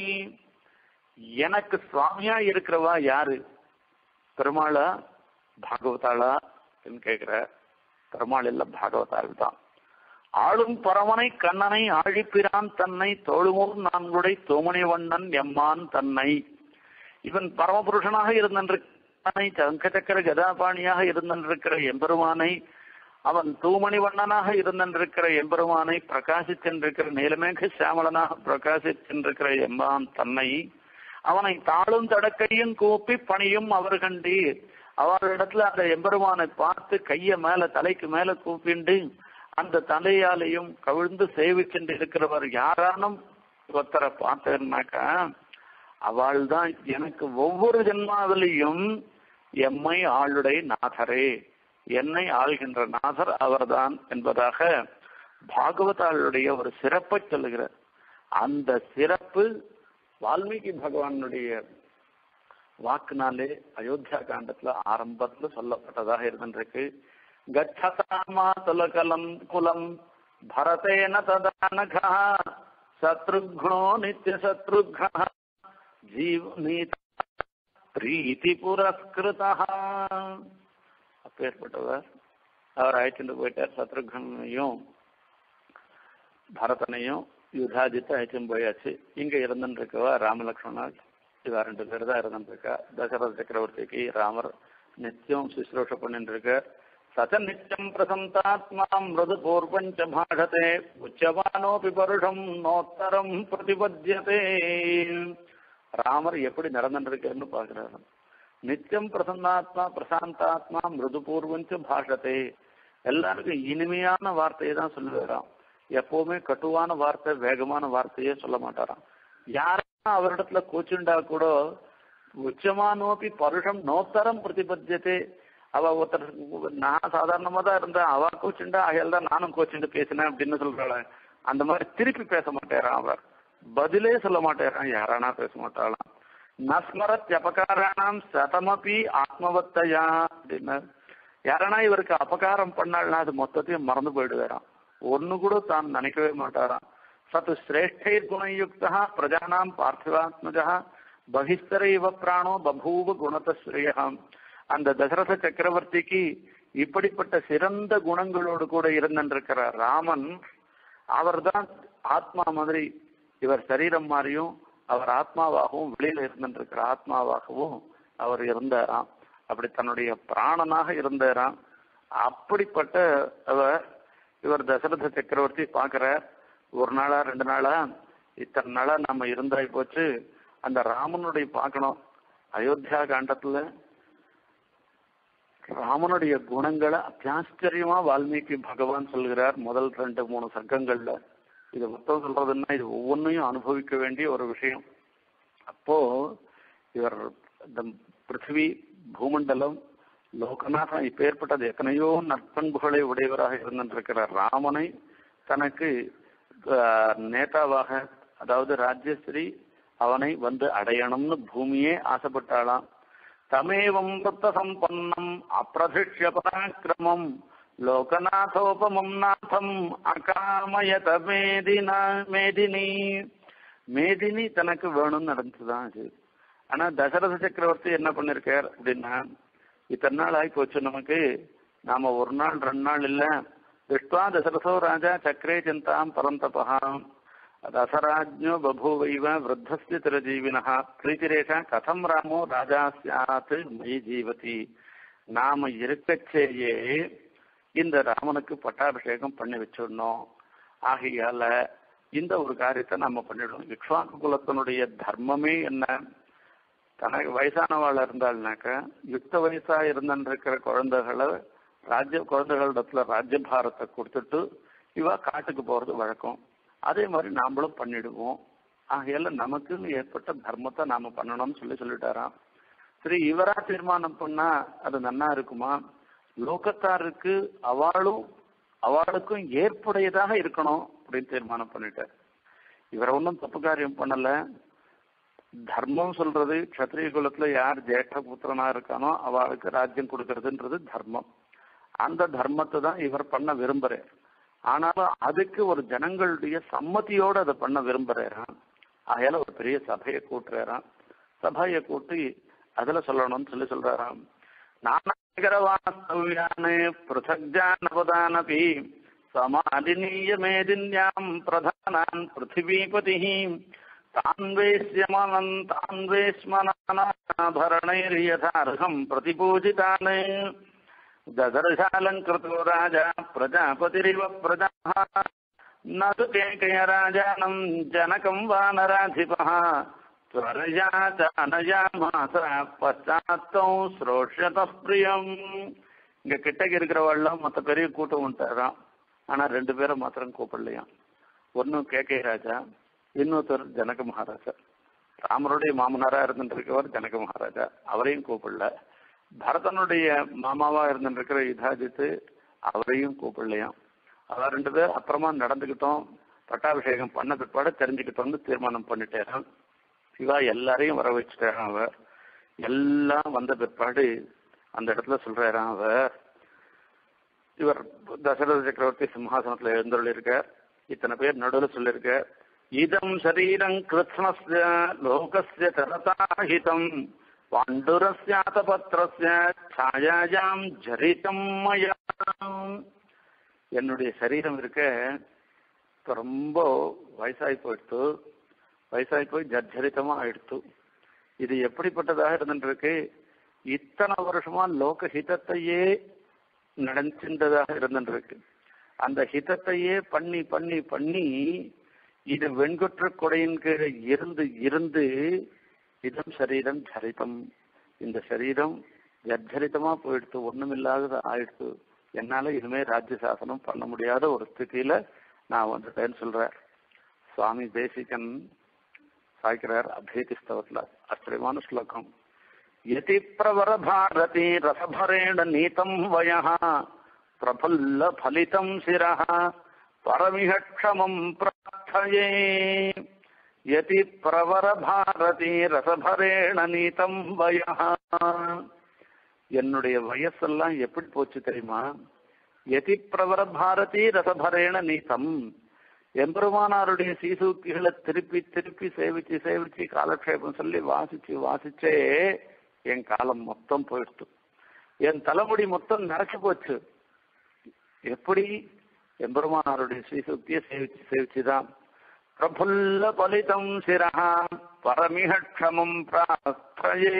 எனக்கு சுவாமியா இருக்கிறவா யாரு? பெருமாளா பாகவதாளா கேட்கிற? பெருமாள் இல்ல, பாகவதாள் தான். ஆளும் பரமனை கண்ணனை ஆழிப்பிரான் தன்னை தோளுமோர் நான்குடை தோமணி வண்ணன் எம்மான் தன்னை. இவன் பரமபுருஷனாக இருந்திருக்க சங்க சக்கர கதாபாணியாக இருந்திருக்கிற எம்பெருமானை, அவன் தூமணி வண்ணனாக இருந்திருக்கிற எம்பெருமானை, பிரகாசிச்சென்றிருக்கிற நீலமேக சியாமலனாக பிரகாசிச்சென்றிருக்கிற எம்மான் தன்னை, அவனை தாளும் தடக்கையும் கூப்பி பணியும் அவர் கண்டீர். அவரிடத்துல அந்த எம்பெருமானை பார்த்து கைய மேல தலைக்கு மேல கூப்பிண்டு அந்த தலையாலையும் கவிழ்ந்து சேவிச்சென்று இருக்கிறவர் யாரானும் ஒருத்தரை பார்த்தேன்னாக்கா அவள் தான் எனக்கு ஒவ்வொரு ஜென்மாவிலையும் எம்மை ஆளுடை நாதரே, என்னை ஆள்கின்ற நாதர் அவர்தான் என்பதாக பாகவதாளுடைய ஒரு சிறப்பை சொல்லுகிறார். அந்த சிறப்பு வால்மீகி பகவானுடைய வாக்குனாலே அயோத்தியா காண்டத்துல ஆரம்பத்துல சொல்லப்பட்டதாக இருந்திருக்கு. கச்சதாமா துலகலம் குலம் பரதேன ததானகா சத்ருக்னோ நித்திய சத்ருக்னா ஜீவநீத பிரீதி புரஸ்கிருதா. அப்பேற்பட்டவர் அவர் அழைச்சிட்டு போயிட்டார். சத்ருக்னையும் பரதனையும் யுதாஜித்தை அழைச்சும் போயாச்சு. இங்க இருந்துட்டு இருக்கவா ராமலக்ஷ்மணா, இவா ரெண்டு பேர் தான் இருந்துட்டு இருக்கா. தசரத சக்கரவர்த்திக்கு ராமர் நித்தியம் சுശ്രൂஷ பண்ணிட்டு இருக்க. சச்ச நித்தியம் பிரசந்தாத்மா மிருது பூர்வஞ்ச பாடதே உச்சமானோபி பருஷம் நோத்தரம் பிரதிபத்தியதே. ராமர் எப்படி நடந்துட்டு இருக்கன்னு பாக்குறாரு. நித்தியம் பிரசன்னாத்மா பிரசாந்தாத்மா மிருது பூர்வஞ்ச பாஷதே. எல்லாருக்கும் இனிமையான வார்த்தையை தான் சொல்லுவாராம். எப்பவுமே கட்டுவான வார்த்தை வேகமான வார்த்தையே சொல்ல மாட்டாராம். யாரும் அவரிடத்துல கூச்சுண்டா கூட உச்சமானோபி பருஷம் நோத்தரம் பிரதிபத்தியதே. அவ ஒருத்தர் நான் சாதாரணமா தான் இருந்தேன், அவ கூச்சுண்டா அயல் தான் நானும் கோச்சுண்டு பேசினேன் அப்படின்னு சொல்றாள். அந்த மாதிரி திருப்பி பேச மாட்டேறான். அவர் பதிலே சொல்ல மாட்டேறான். யாரானா பேச மாட்டாளாம். நஸ்மரத் அபகாரானாம் சதமபி ஆத்மவத்தையா அப்படின்னு. யாரானா இவருக்கு அபகாரம் பண்ணாள்னா அது மொத்தத்தையும் மறந்து போயிடுவாராம். ஒன்னு கூட தான் நினைக்கவே மாட்டாராம். சத்து சிரேஷ்டை குணயுக்தா பிரஜானாம் பார்த்திவாத்மஜா பகிஸ்தர இவ பிராணோ பபூவ குணதஸ்ரீயாம். அந்த தசரத சக்கரவர்த்திக்கு இப்படிப்பட்ட சிறந்த குணங்களோடு கூட இருந்திருக்கிறார் ராமன். அவர் தான் ஆத்மா மாதிரி, இவர் சரீரம் மாதிரியும் அவர் ஆத்மாவாகவும் வெளியில இருந்திருக்கிற ஆத்மாவாகவும் அவர் இருந்தாராம். அப்படி தன்னுடைய பிராணனாக இருந்தாராம். அப்படிப்பட்ட அவர் இவர் தசரத சக்கரவர்த்தி பாக்குற ஒரு நாளா ரெண்டு நாளா இத்தனை நாளா நம்ம இருந்தாய் போச்சு. அந்த ராமனுடைய பார்க்கணும். அயோத்தியா காண்டத்துல ராமனுடைய குணங்களை அத்தியாச்சரியமா வால்மீகி பகவான் சொல்கிறார் முதல் ரெண்டு மூணு சர்க்கங்கள்ல. இது மொத்தம் சொல்றதுன்னா இது ஒவ்வொன்றையும் அனுபவிக்க வேண்டிய ஒரு விஷயம். அப்போ இவர் இந்த பிருத்திவி பூமண்டலம் லோகநாதன் இப்ப ஏற்பட்டது எத்தனையோ நற்பண்புகளை உடையவராக இருந்திருக்கிற ராமனை தனக்கு நேதாவாக, அதாவது ராஜ்யஸ்ரீ அவனை வந்து அடையணும்னு பூமியே ஆசைப்பட்டாளாம். தமேவம் விருத்த சம்பன்னம் அப்பிரதிஷ்ய பராக்கிரமம் லோகநாதோபமம் நாதம் அகாமயத மேதினா மேதினி. மேதினி தனக்கு வேணும்னு நடந்துதான் அது. ஆனா தசரத சக்கரவர்த்தி என்ன பண்ணிருக்கார் அப்படின்னா, இத்தனை நாள் ஆகி போச்சு நமக்கு, நாம ஒரு நாள் ரெண்டு நாள் இல்ல திருஷ்டுவா தசரதோ ராஜா சக்கரே சிந்தாம் பரந்தபகாம் ரசராஜ்யோ பபூவைவ விருத்தஸ்ய திரஜீவினா பிரீதிரேஷா கதம் ராமோ ராஜா சியாத் மயி ஜீவதி. நாம இருக்கச்சேயே இந்த ராமனுக்கு பட்டாபிஷேகம் பண்ணி வச்சிடணும். ஆகையால இந்த ஒரு காரியத்தை நம்ம பண்ணிடணும். இக்ஷ்வாக்கு குலத்தினுடைய தர்மமே என்ன, தனக்கு வயசானவாள் இருந்தாள்னாக்க யுக்த வயசா இருந்திருக்கிற குழந்தைகளை ராஜ்ய குழந்தைகளிடத்துல ராஜ்யபாரத்தை கொடுத்துட்டு இவ காட்டுக்கு போறது வழக்கம். அதே மாதிரி நாமளும் பண்ணிடுவோம். ஆகையால நமக்குன்னு ஏற்பட்ட தர்மத்தை நாம பண்ணணும்னு சொல்லி சொல்லிட்டாராம். சரி, இவரா தீர்மானம் பண்ணா அது நன்னா இருக்குமா? லோகத்தாருக்கு அவளும் அவளுக்கும் ஏற்புடையதாக இருக்கணும் அப்படின்னு தீர்மானம் பண்ணிட்டார். இவரை ஒன்றும் தப்பு காரியம் பண்ணல. தர்மம் சொல்றது கஷத்திரிய குலத்துல யார் ஜேஷ்ட புத்திரனா இருக்கானோ அவளுக்கு ராஜ்யம் கொடுக்கறதுன்றது தர்மம். அந்த தர்மத்தை தான் இவர் பண்ண விரும்புறார். ஆனாலும் அதுக்கு ஒரு ஜனங்களுடைய சம்மதியோடு அதை பண்ண விரும்புறாராம். ஆகையால ஒரு பெரிய சபையை கூட்டுறாராம். சபையை கூட்டி அதுல சொல்லணும்னு சொல்லி சொல்றாராம். நானகரவாஸ்தவ்யானே பிருத்தக்ஜானபதானபி சமாதினீய மேதின்யாம் பிரதானான் பிருத்திவீபதி தான்வேஷ்யமனன் தான்வேஷ்மனாபரணைர்யதார்ஹம் பிரதிபூஜிதான் ததர்ஷாலங்கிருதோ ராஜா பிரஜாபதிரிவ பிரஜாः न तु केकयराजानं जनकं वानराधिपः त्वरया जानयामास पश्चात्तौ श्रोष्यतः प्रियम्. இங்க கிட்டக்கு இருக்கிறவெல்லாம் மற்ற பெரிய கூட்டம் வந்துட்டாராம். ஆனா ரெண்டு பேரை மாத்திரம் கூப்பிடலையாம். ஒன்னும் கேகே ராஜா, இன்னொருத்தர் ஜனக மகாராஜா. ராமருடைய மாமனாரா இருந்துருக்கவர் ஜனக மகாராஜா, அவரையும் கூப்பிடல. பரதனுடைய மாமாவா இருந்துருக்கிற யுதாஜித்து, அவரையும் கூப்பிடலையாம். அவர் ரெண்டு பேர் அப்புறமா நடந்துக்கிட்டோம், பட்டாபிஷேகம் பண்ண பிற்பாடு தெரிஞ்சுக்கிட்டோம்னு தீர்மானம் பண்ணிட்டேன். சிவா எல்லாரையும் வர வச்சுட்டாரான். அவர் எல்லாம் வந்த பிற்பாடு அந்த இடத்துல சொல்றாராம். அவர் இவர் தசரத சக்கரவர்த்தி சிம்ஹாசனத்துல எழுந்தருள் இருக்கார். இத்தனை பேர் நடுவில் சொல்லியிருக்கார். இதம் சரீரம் கிருஷ்ணஸ்ய லோகஸ்ய தரதாஹிதம் பாண்டுரஸ்யாதபத்ரஸ்ய சாயாயாம் ஜரிதம் மயா. என்னுடைய சரீரம் இருக்க இப்போ ரொம்ப வயசாகி போயிடுத்து, வயசாகி போய் ஜர்ஜரித்தமா ஆயிடுத்து. இது எப்படிப்பட்டதாக இருந்துருக்கு? இத்தனை வருஷமா லோக ஹிதத்தையே நடந்துட்டதாக இருந்துருக்கு. அந்த ஹிதத்தையே பண்ணி பண்ணி பண்ணி இது வெண்குற்ற கொடையின் கீழே இருந்து இருந்து இதம் சரீரம் ஜரிதம், இந்த சரீரம் ஜர்ஜரித்தமா போயிடுத்து, ஒண்ணுமில்லாத ஆயிடுத்து. என்னால இனிமே ராஜ்ய சாசனம் பண்ண முடியாத ஒரு ஸ்திதியில நான் வந்துட்டேன்னு சொல்றேன். சுவாமி தேசிகன் சாய்க்கிறார் அபேதி ஸ்தவத்துல. ஆச்சரியமான ஸ்லோகம். யதி பிரவர பாரதி ரசபரேண நீதம் வயஹ பிரபுல்ல பலிதம் சிரஹ பரமிஹ க்ஷமம் பிரார்த்தயே. யதி பிரவர பாரதி ரசபரேண நீதம் வயஹ. என்னுடைய வயசெல்லாம் எப்படி போச்சு தெரியுமா? யதி பிரவர பாரதி ரசபரேண நீதம். எம்பெருமானாருடைய சீசூக்கிகளை திருப்பி திருப்பி சேவிச்சு சேவிச்சு காலக்ஷேபம் சொல்லி வாசிச்சு வாசிச்சே என் காலம் மொத்தம் போயிடுச்சு. என் தலைமுடி மொத்தம் நரைச்சு போச்சு. எப்படி? எம்பெருமானாருடைய ஸ்ரீசூக்தியை சேவிச்சு சேவிச்சுதான். பிரபுல்ல பலிதம் சிரஹா பரமிஹ க்ஷமம் பிரார்த்தயே.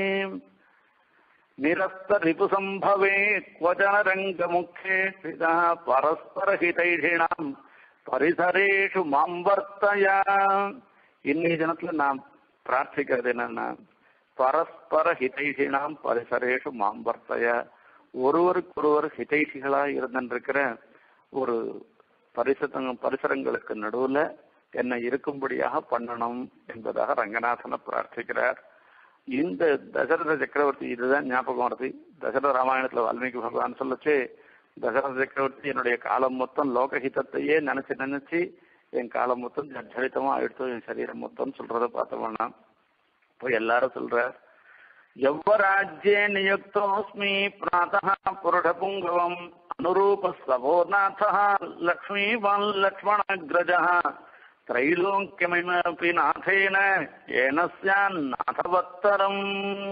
நிரஸ்த ரிபுசம்பவே க்வஜன ரங்க முக்கே ஸ்திதா பரஸ்பர ஹிதைஷிணாம் பரிசரேஷு மாம் வர்த்தயா. இன்னைய தினத்துல நான் பிரார்த்திக்கிறது என்னன்னா, பரஸ்பர ஹிதைஷிணாம் பரிசரேஷு மாம் வர்த்தயா. ஒருவருக்கொருவர் ஹிதைஷிகளா இருந்திருக்கிற ஒரு பரிசங்க பரிசரங்களுக்கு நடுவுல என்னை இருக்கும்படியாக பண்ணணும் என்பதாக ரங்கநாதனை பிரார்த்திக்கிறார். இந்த தசரத சக்கரவர்த்தி இதுதான் ஞாபகம் வருது. தசரத ராமாயணத்துல வால்மீகி பகவான் சொல்லச்சு, தசரத சக்கரவர்த்தி என்னுடைய காலம் மொத்தம் லோகஹிதத்தையே நினைச்சு நினைச்சு என் காலம் மொத்தம் ஜர்ஜரித்தமா ஆயிடுத்து, என் சரீரம் மொத்தம் சொல்றத பார்த்தோம்னா இப்போ எல்லாரும் சொல்ற, யவ்வராஜ்யே நியுக்தோஸ்மி பிராதः புருட புங்கவம் அனுரூப சவோநாதः லக்ஷ்மீவான் லக்ஷ்மணக்ரஜः திரைலோக்கியமபி நாதேன ஏனஸ்யான் நாதவத்தரம்.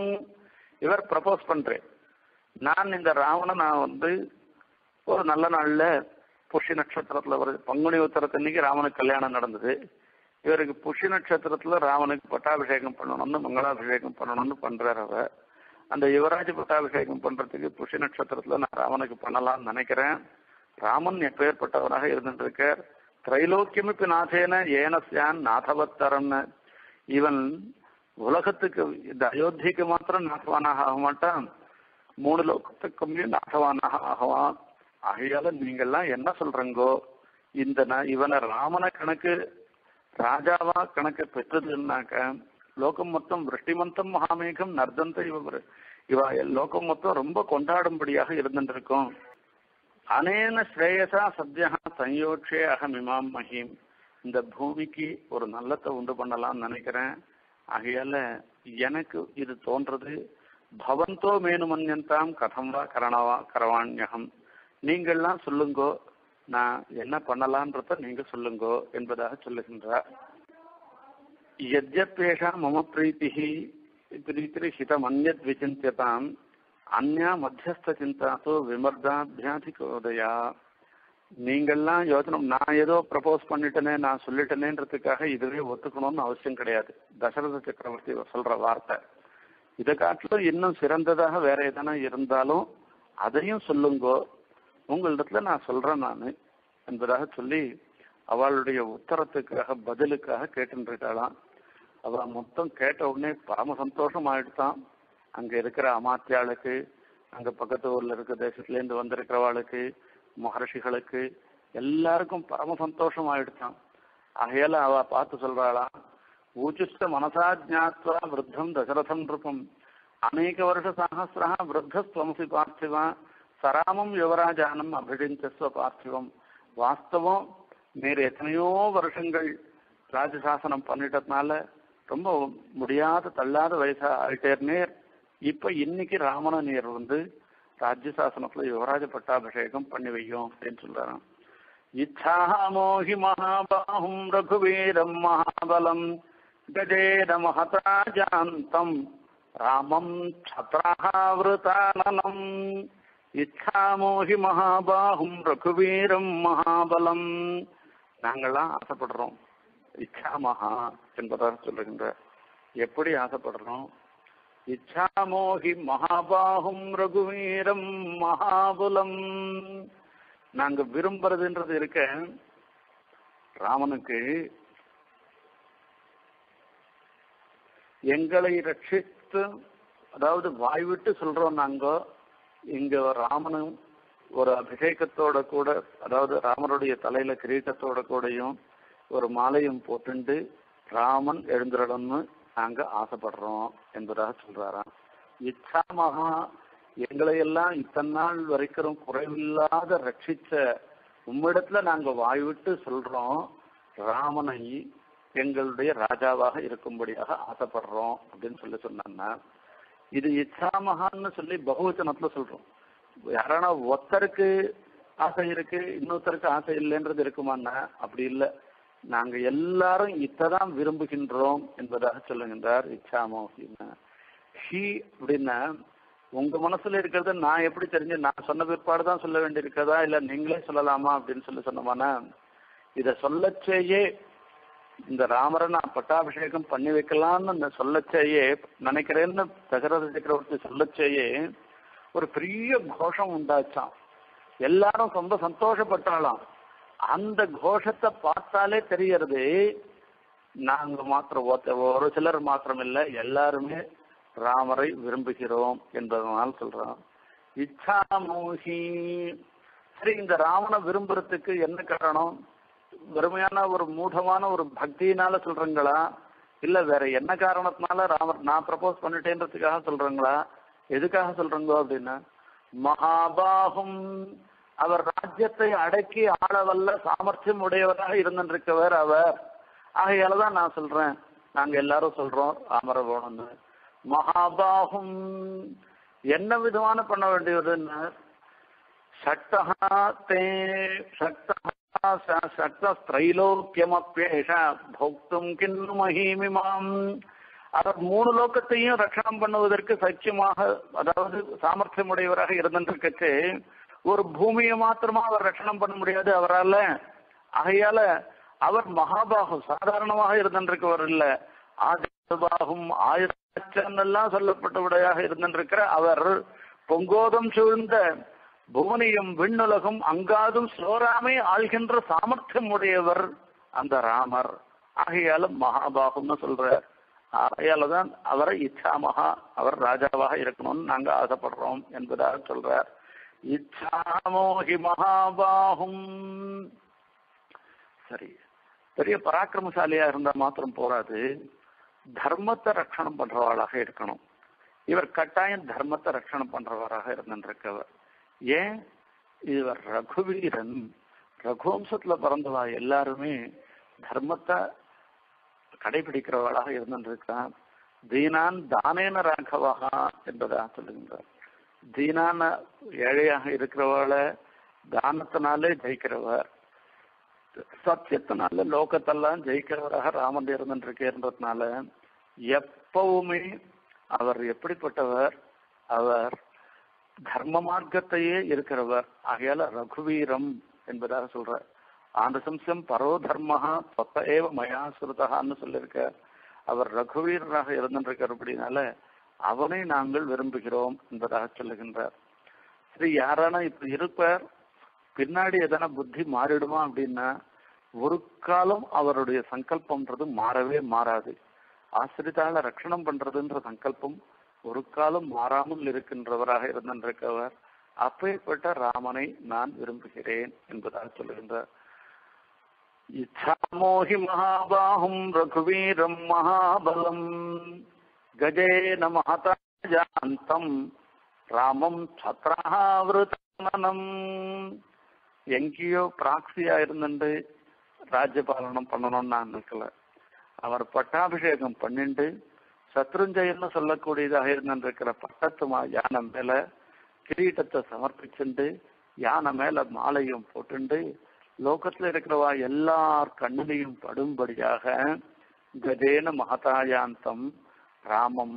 இவர் ப்ரப்போஸ் பண்றேன், நான் இந்த ராவண நான் வந்து ஒரு நல்ல நாள்ல புஷ்ய நட்சத்திரத்துல வருது, பங்குனி உத்தரத்தன்னைக்கு ராவனுக்கு கல்யாணம் நடந்தது. இவருக்கு புஷ்ய நட்சத்திரத்துல ராவனுக்கு பட்டாபிஷேகம் பண்ணணும்னு மங்களாபிஷேகம் பண்ணணும்னு பண்றாரு. அவர் அந்த யுவராஜ பட்டாபிஷேகம் பண்றதுக்கு புஷ்ய நட்சத்திரத்துல நான் ராவனுக்கு பண்ணலாம்னு நினைக்கிறேன். ராமன் எப்பேற்பட்டவராக இருந்துருக்கார். திரைலோக்கியமிப்பு நாதேன ஏனஸ்யான் நாதவத்தரன்னு. இவன் உலகத்துக்கு இந்த அயோத்திக்கு மாத்திரம் நாசவானாக ஆக மாட்டான், மூணு லோகத்துக்குமே நாசவானாக ஆகவான். ஆகையால நீங்கள்லாம் என்ன சொல்றங்கோ, இந்த இவனை ராமன கணக்கு ராஜாவா கணக்கு பெற்றதுன்னாக்க லோகம் மொத்தம் விருஷ்டிமந்தம் மகாமேகம் நர்தந்த இவ இவ லோகம் மொத்தம் ரொம்ப கொண்டாடும்படியாக இருந்துருக்கும். அனேன ஸ்ரேயசா சத்யா சயோட்சே அகமிமாம் மஹீம். இந்த பூமிக்கு ஒரு நல்லத்தை உண்டு பண்ணலாம்னு நினைக்கிறேன். ஆகையால எனக்கு இது தோன்றது. பவந்தோ மேனு மன்யந்தாம் கதம் வா கரணவா கரவாண்யகம். நீங்கள்லாம் சொல்லுங்கோ, நான் என்ன பண்ணலான்றத நீங்க சொல்லுங்கோ என்பதாக சொல்லுகின்றார். யத்யத்வேஷா மம பிரீத்திஹி பிரீத்திரி ஹிதம் அந்யத் விசிந்தியதாம் அந்யா மத்தியஸ்த சிந்தாத்தோ விமர்தாபியாதிகோதயா. நீங்கள்லாம் யோசனை, நான் ஏதோ ப்ரப்போஸ் பண்ணிட்டேனே, நான் சொல்லிட்டேனேன்றதுக்காக இதுவே ஒத்துக்கணும்னு அவசியம் கிடையாது. தசரத சக்கரவர்த்தி சொல்ற வார்த்தை இதை காட்டிலும் இன்னும் சிறந்ததாக வேற எதனா இருந்தாலும் அதையும் சொல்லுங்கோ, உங்களிடத்துல நான் சொல்றேன் நான் என்பதாக சொல்லி அவளுடைய உத்தரத்துக்காக பதிலுக்காக கேட்டுருக்காளாம். அவ மொத்தம் கேட்ட உடனே பரம சந்தோஷம் ஆயிடுதான். அங்க இருக்கிற அமாத்தியாளுக்கு, அங்க பக்கத்து ஊர்ல இருக்க தேசத்துலேருந்து வந்திருக்கிறவாளுக்கு, மகர்ஷிகளுக்கு எல்லாருக்கும் பரம சந்தோஷம் ஆயிடுச்சான். ஆகையால அவ பார்த்து சொல்றாளாம், ஊச்சுஷ்ட மனசா ஜாத்வா விருத்தம் தசரதம் நிருபம் அநேக வருஷ சஹசிரா விருத்தஸ்வமசி பார்த்திவா சராமம் யுவராஜானம் அபிடிஞ்சஸ்வ பார்த்திவம். வாஸ்தவம் நீர் எத்தனையோ வருஷங்கள் ராஜசாசனம் பண்ணிட்டதுனால ரொம்ப முடியாத தள்ளாத வயசா ஆயிட்டேர் நேர். இப்ப இன்னைக்கு ராமன நீர் வந்து ராஜ்யசாசனத்துல யுவராஜ பட்டாபிஷேகம் பண்ணி வையும் அப்படின்னு சொல்றாராம். இச்சா மோகி மகாபாஹும் ரகுவீரம் மகாபலம் கஜேன மகதாஜாந்தம் ராமம் சத்ராவிருதானனம். இச்சா மோகி மகாபாஹும் ரகுவீரம் மகாபலம். நாங்கள்லாம் ஆசைப்படுறோம், இச்சா மகா என்பதாக சொல்லுகின்ற. எப்படி ஆசைப்படுறோம்? இச்சாமோகி மகாபாகும் ரகுவீரம் மகாபுலம். நாங்க விரும்புறதுன்றது இருக்க, ராமனுக்கு எங்களை ரட்சித்து, அதாவது வாய்விட்டு சொல்றோம் நாங்க, இங்க ராமனும் ஒரு அபிஷேகத்தோட கூட, அதாவது ராமனுடைய தலையில கிரீட்டத்தோட கூடயும் ஒரு மாலையும் போட்டுண்டு ராமன் எழுந்துடணும்னு நாங்க ஆசைப்படுறோம் என்பதாக சொல்றாராம். இச்சா மகா, எங்களை எல்லாம் இத்தனை நாள் வரைக்கும் குறைவில்லாத ரட்சிச்ச உம்மிடத்துல நாங்க வாய்விட்டு சொல்றோம், ராமனை எங்களுடைய ராஜாவாக இருக்கும்படியாக ஆசைப்படுறோம் அப்படின்னு சொல்லி சொன்னாங்கன்னா, இது இச்சா மகான்னு சொல்லி பகுவச்சனத்துல சொல்றோம். யாரானா ஒருத்தருக்கு ஆசை இருக்கு, இன்னொருத்தருக்கு ஆசை இல்லைன்றது இருக்குமான்னா அப்படி இல்லை. நாங்க எல்லாரும் இத்ததான் விரும்புகின்றோம் என்பதாக சொல்லுகின்றார். இச்சாமோகின்னா ஹி அப்படின்னா உங்க மனசுல இருக்கிறத நான் எப்படி தெரிஞ்சு நான் சொன்ன பிற்பாடுதான் சொல்ல வேண்டி இருக்கதா, இல்ல நீங்களே சொல்லலாமா அப்படின்னு சொல்லி சொன்னோம்னா, இத சொல்லச்சேயே இந்த ராமரை நான் பட்டாபிஷேகம் பண்ணி வைக்கலாம்னு சொல்லச்சேயே நினைக்கிறேன்னு தசரத சக்கரவர்த்தி சொல்லச்சேயே ஒரு பெரிய கோஷம் உண்டாச்சான். எல்லாரும் ரொம்ப சந்தோஷப்பட்டாலாம். அந்த கோஷத்தை பார்த்தாலே தெரியறது, நாங்க மாத்திரம் ஒரு சிலர் மாத்திரம் இல்லை, எல்லாருமே ராமரை விரும்புகிறோம் என்பதனால் சொல்றோம். இச்சா மோகி. சரி, இந்த ராமனை விரும்புறதுக்கு என்ன காரணம்? வெறுமையான ஒரு மூடமான ஒரு பக்தியினால சொல்றீங்களா, இல்ல வேற என்ன காரணத்தினால ராமர் நான் ப்ரப்போஸ் பண்ணிட்டேன்றதுக்காக சொல்றீங்களா, எதுக்காக சொல்றீங்க அப்படின்னா, மகாபாகும் அவர் ராஜ்யத்தை அடக்கி ஆளவல்ல சாமர்த்தியம் உடையவராக இருந்திருக்கவர் அவர். ஆகையாலதான் நான் சொல்றேன், நாங்க எல்லாரும் சொல்றோம் ராமரை போகணும்னு. மகாபாகும் என்ன விதமான பண்ண வேண்டியதுன்னு, சக்தஹா தே சக்தஹா சக்திரைலோக்கியமப்யேஷ போக்தும் கிண்ணு மஹீமிமாம். அவர் மூணு லோகத்தையும் ரட்சணம் பண்ணுவதற்கு சக்கியமாக, அதாவது சாமர்த்தியம் உடையவராக இருந்திருக்கச்சு ஒரு பூமியை மாத்திரமா அவர் ரட்சணம் பண்ண முடியாது அவரால். ஆகையால அவர் மகாபாகும், சாதாரணமாக இருந்திருக்கவர் இல்ல, ஆதிபாகும் ஆயிரம் எல்லாம் சொல்லப்பட்டவடையாக இருந்திருக்கிற அவர் பொங்கோதம் சூழ்ந்த புவனியும் விண்ணுலகும் அங்காதும் சோராமை ஆள்கின்ற சாமர்த்தியம் உடையவர் அந்த ராமர். ஆகையால மகாபாகும்னு சொல்றார். ஆகையாலதான் அவரை இச்சா மகா, அவர் ராஜாவாக இருக்கணும்னு நாங்க ஆசைப்படுறோம் என்பதாக சொல்றார். இச்சாமோகி மகாபாகும். சரி, பெரிய பராக்கிரமசாலியா இருந்தா மாத்திரம் போராது, தர்மத்தை ரட்சணம் பண்றவாளாக இருக்கணும். இவர் கட்டாயம் தர்மத்தை ரட்சணம் பண்றவராக இருந்திருக்கவர். ஏன்? இவர் ரகுவீரன், ரகுவம்சத்துல பிறந்தவா எல்லாருமே தர்மத்தை கடைபிடிக்கிறவளாக இருந்திருக்கான். தீனான் தானேன ராகவா என்பதாக சொல்லுகின்றார். தீனான ஏழையாக இருக்கிறவளை தானத்தினாலே ஜெயிக்கிறவர், சத்தியத்தினால லோகத்தெல்லாம் ஜெயிக்கிறவராக ராமன் இருந்துருக்கிறதுனால எப்பவுமே அவர் எப்படிப்பட்டவர், அவர் தர்ம மார்க்கத்தையே இருக்கிறவர். ஆகையால ரகுவீரம் என்பதாக சொல்றார். ஆண்டசம்சம் பரோ தர்மஹா சொத்த ஏவ மயா சுருதகான்னு சொல்லியிருக்க. அவர் ரகுவீரராக இருந்திருக்கிறபடினால அவனை நாங்கள் விரும்புகிறோம் என்பதாக சொல்லுகின்றார். சரி, யாரானா இப்ப இருப்பார், பின்னாடி எதனா புத்தி மாறிடுமா அப்படின்னா ஒரு காலம் அவருடைய சங்கல்பம்ன்றது மாறவே மாறாது. ஆசிரிதால ரட்சணம் பண்றதுன்ற சங்கல்பம் ஒரு காலம் மாறாமல் இருக்கின்றவராக இருந்திருக்கவர். அப்பேற்பட்ட ராமனை நான் விரும்புகிறேன் என்பதாக சொல்லுகின்றார். இச்சாமோஹி மகாபாஹும் ரகுவீரம் மகாபலம் கஜேன மஹதாஜாந்தம் ராமம் சத்ராவிருதனம். எங்கேயோ பிராக்சியா இருந்துட்டு ராஜ்யபாலனம் பண்ணணும்னு நான் நினைக்கல. அவர் பட்டாபிஷேகம் பண்ணிண்டு சத்ருஞ்சயன்னு சொல்லக்கூடியதாக இருந்திருக்கிற பட்டத்து யானை மேல கிரீட்டத்தை சமர்ப்பிச்சுண்டு யானை மேல மாலையும் போட்டுண்டு லோகத்துல இருக்கிறவா எல்லார் கண்ணிலையும் படும்படியாக கஜேன மகதாயாந்தம் ராமம்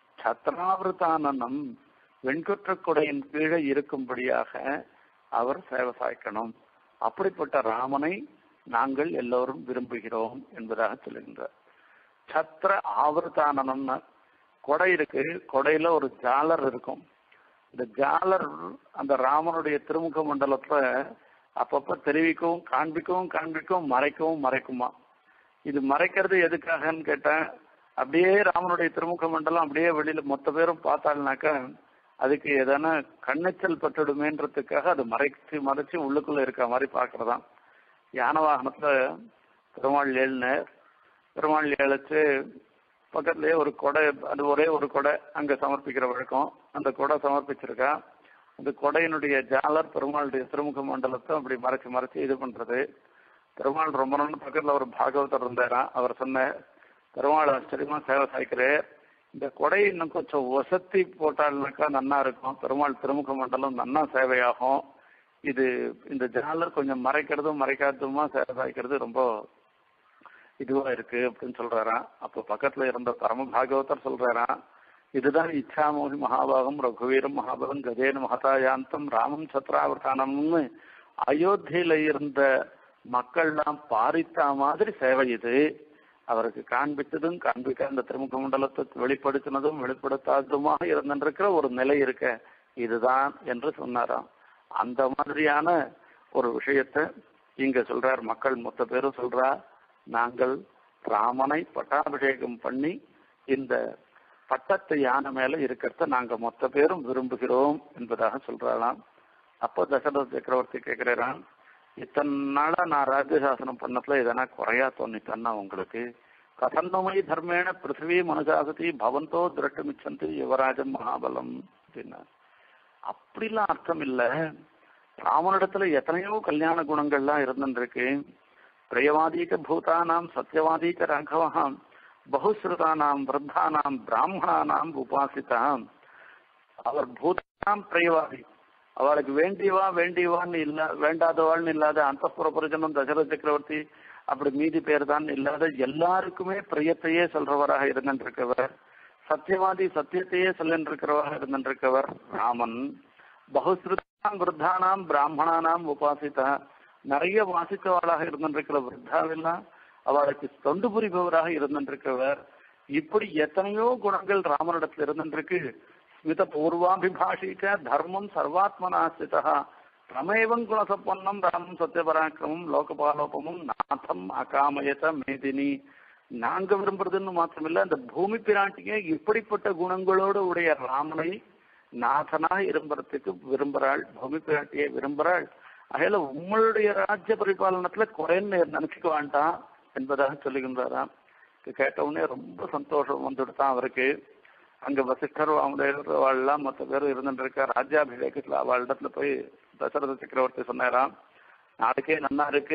சத்ராவிருதானனம் வெண்குற்ற கொடையின் கீழே இருக்கும்படியாக அவர் சேவை சாய்க்கணும். அப்படிப்பட்ட ராமனை நாங்கள் எல்லோரும் விரும்புகிறோம் என்பதாக சொல்லுகின்றார். சத்திர ஆவர்த்தானம்னா கொடை இருக்கு, கொடையில ஒரு ஜாலர் இருக்கும். இந்த ஜாலர் அந்த ராமனுடைய திருமுக மண்டலத்துல அப்பப்ப தெரிவிக்கவும் காண்பிக்கவும் காண்பிக்கவும் மறைக்கவும் மறைக்குமா. இது மறைக்கிறது எதுக்காகன்னு கேட்டேன், அப்படியே ராமனுடைய திருமுக மண்டலம் அப்படியே வெளியில மொத்த பேரும் பார்த்தாள்னாக்கா அதுக்கு எதனா கண்ணெச்சல் பட்டுடுமேன்றதுக்காக அது மறைச்சு மறைச்சு உள்ளுக்குள்ள இருக்க மாதிரி பாக்குறதான். யானை வாகனத்துல பெருமாள் ஏழுனர் பெருமாள் ஏழைச்சு பக்கத்துலயே ஒரு கொடை, அது ஒரே ஒரு கொடை அங்க சமர்ப்பிக்கிற வழக்கம். அந்த கொடை சமர்ப்பிச்சிருக்கா. அந்த கொடையினுடைய ஜாலர் பெருமாளுடைய திருமுக மண்டலத்தை அப்படி மறைச்சு மறைச்சு இது பண்றது. பெருமாள் ரொம்ப நாள் பக்கத்துல ஒரு பாகவதர் இருந்தாராம். அவர் சொன்ன, பெருமாள் ஆச்சரியமா சேவை சாய்க்கிறேன், இந்த கொடை இன்னும் கொஞ்சம் வசதி போட்டாள்னாக்கா நன்னா இருக்கும், பெருமாள் திருமுக மண்டலம் நன்னா சேவையாகும். இது இந்த ஜாலர் கொஞ்சம் மறைக்கிறதும் மறைக்காததுமா சேவை சாய்க்கிறது ரொம்ப இதுவா இருக்கு அப்படின்னு சொல்றாராம். அப்ப பக்கத்துல இருந்த பரம பாகவதர் சொல்றாராம், இதுதான் இச்சாமோகி மகாபாகம் ரகுவீரம் மகாபலம் கஜேன மகதாயாந்தம் ராமம் சத்ராவர்த்தானம்னு அயோத்தியில இருந்த மக்கள்லாம் பாரித்தா மாதிரி சேவை இது. அவருக்கு காண்பித்ததும் காண்பிக்க அந்த திருமுக மண்டலத்தை வெளிப்படுத்தினதும் வெளிப்படுத்தாததுமாக இருந்திருக்கிற ஒரு நிலை இருக்க இதுதான் என்று சொன்னாராம். அந்த மாதிரியான ஒரு விஷயத்த இங்க சொல்றார். மக்கள் மொத்த பேரும் சொல்றா, நாங்கள் ராமனை பட்டாபிஷேகம் பண்ணி இந்த பட்டத்து யானை மேல இருக்கிறத நாங்க மொத்த பேரும் விரும்புகிறோம் என்பதாக சொல்றாளாம். அப்போ தசரத சக்கரவர்த்தி கேட்கிறான், இத்தனை நாளா நான் ராஜ்யசாசனம் பண்ணதுல எதனா குறையா தோணித்தன்னா உங்களுக்கு? கதன்னமை தர்மேன பிருத்திவி மனுஜாசதி பவந்தோ திரட்டுமிச்சந்தி யுவராஜம் மகாபலம் அப்படின்னா. அப்படிலாம் அர்த்தம் இல்ல. ராமனிடத்துல எத்தனையோ கல்யாண குணங்கள்லாம் இருந்துருக்கு. பிரியவாதீக பூதானாம் சத்தியவாதீக ராഘவஹாம் பகுஸ்ருதானாம் விருத்தானாம் பிராமணானாம் உபாசிதாம். அவர் பூதானாம் பிரியவாதி, அவளுக்கு வேண்டியவா வேண்டியவான்னு இல்ல, வேண்டாதவாள்னு இல்லாத அந்தப்புற பரிஜனம் தசரத சக்கரவர்த்தி அப்படி மீதி பேர் தான் இல்லாத எல்லாருக்குமே பிரியத்தையே சொல்றவராக இருந்திருக்கவர். சத்தியவாதி சத்தியத்தையே சொல்லிருக்கிறவராக இருந்திருக்கவர் ராமன். பகுஸ்ருதாம் விருத்தானாம் பிராமணானாம் உபாசிதா, நிறைய வாசித்தவாளாக இருந்திருக்கிற விருத்தாவெல்லாம் அவளுக்கு தொண்டு புரிபவராக இருந்திருக்கிறவர். இப்படி எத்தனையோ குணங்கள் ராமனிடத்தில் இருந்திருக்கு. ஸ்மித பூர்வாபிபாஷிக்க தர்மம் சர்வாத்மனாஸ்திதா ரமேவம் குணசப்பன்னம் ராமம் சத்தியபராக்கிரமம் லோகபாலோபமும் நாதம் அகாமயத மேதினி. நாங்க விரும்புறதுன்னு மாத்திரமில்ல, அந்த பூமி பிராட்டியே இப்படிப்பட்ட குணங்களோடு உடைய ராமனை நாதனாக இரும்புறதுக்கு விரும்புறாள், பூமி பிராட்டியை விரும்புறாள். அகையில உங்களுடைய ராஜ்ய பரிபாலனத்துல குறைன்னு நினைச்சுக்க வேண்டாம் என்பதாக சொல்லுகின்றாராம். கேட்டவுடனே ரொம்ப சந்தோஷம் வந்துடுதான் அவருக்கு. அங்க வசிஷ்டர் அவெல்லாம் மற்ற பேரும் இருந்துட்டு இருக்கா. ராஜ்யாபிஷேகத்துல அவளிடத்துல போய் தசரத சக்கரவர்த்தி சொன்னாராம், நாளைக்கே நன்னா இருக்கு,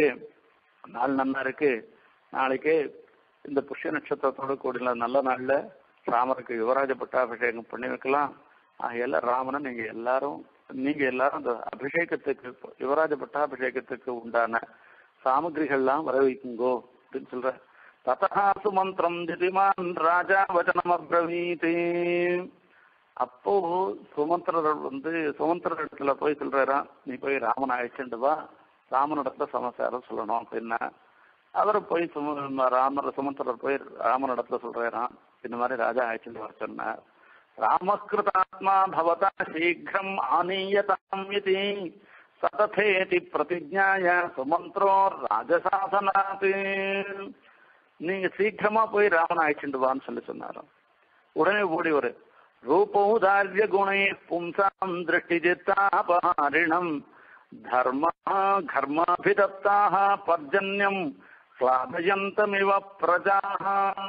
நாள் நன்னா இருக்கு, நாளைக்கே இந்த புஷ்ய நட்சத்திரத்தோடு கூடிய நல்ல நாள்ல ராமருக்கு யுவராஜ பட்டாபிஷேகம் பண்ணி வைக்கலாம். ஆகையில ராமனை நீங்க எல்லாரும் நீங்க எல்லாரும் அந்த அபிஷேகத்துக்கு யுவராஜ பட்டாபிஷேகத்துக்கு உண்டான சாமகிரிகள்லாம் வர வைக்குங்கோ அப்படின்னு சொல்ற. ததா சுமந்திரம் திதிமான் ராஜா வச்சனம் அப்ரவீத். அப்போ சுமந்திரர் வந்து சுமந்திரர் இடத்துல போய் சொல்றாராம், நீ போய் ராமன் அழைச்சிட்டு வா, ராமனிடத்துல சமாச்சாரம் சொல்லணும் அப்படின்னா. அவரை போய் சும ராமர் சுமந்திரர் போய் ராமனிடத்துல சொல்றாராம், இந்த மாதிரி ராஜா அழைச்சிட்டு வர சொன்னார். ராமஸ்கிருதாத்மா பவதா சீக்கிரம் ஆனீயதாம் இதி சததேதி பிரதிஜ்ஞாய சுமந்திரோ ராஜசாசனாத். நீங்க சீக்கிரமா போய் ராமன் அழைச்சிட்டு வான்னு சொல்லி சொன்னாராம். உடனே ஓடி ஒரு ரூபௌதார்ய குணை பும்சாம் திருஷ்டிஜித்தாபஹாரிணம் தர்மா கர்மாபிதப்தாக பர்ஜன்யம் ஸ்லாபயந்தமிவ பிரஜாஹ.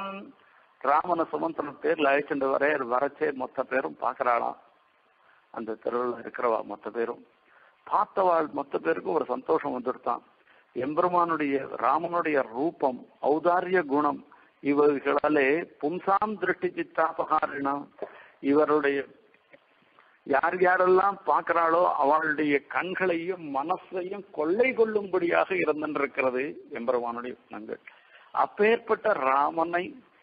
ராமன சுமந்திரன் பேர்ல அழைச்சிட்டு வர வரச்சே மொத்த பேரும் பாக்குறாளாம். அந்த தெருவில் இருக்கிறவா மொத்த பேரும் பார்த்தவாள் மொத்த பேருக்கும் ஒரு சந்தோஷம் வந்துடுத்தான். எம்பெருமானுடைய ராமனுடைய ரூபம் ஔதாரிய குணம் இவர்களாலே பும்சாம் திருஷ்டி சித்தாபகாரிணம், இவருடைய யார் யாரெல்லாம் பார்க்கிறாளோ அவளுடைய கண்களையும் மனசையும் கொள்ளை கொள்ளும்படியாக இருந்திருக்கிறது எம்பெருமானுடைய குணங்கள். அப்பேற்பட்ட ராமனை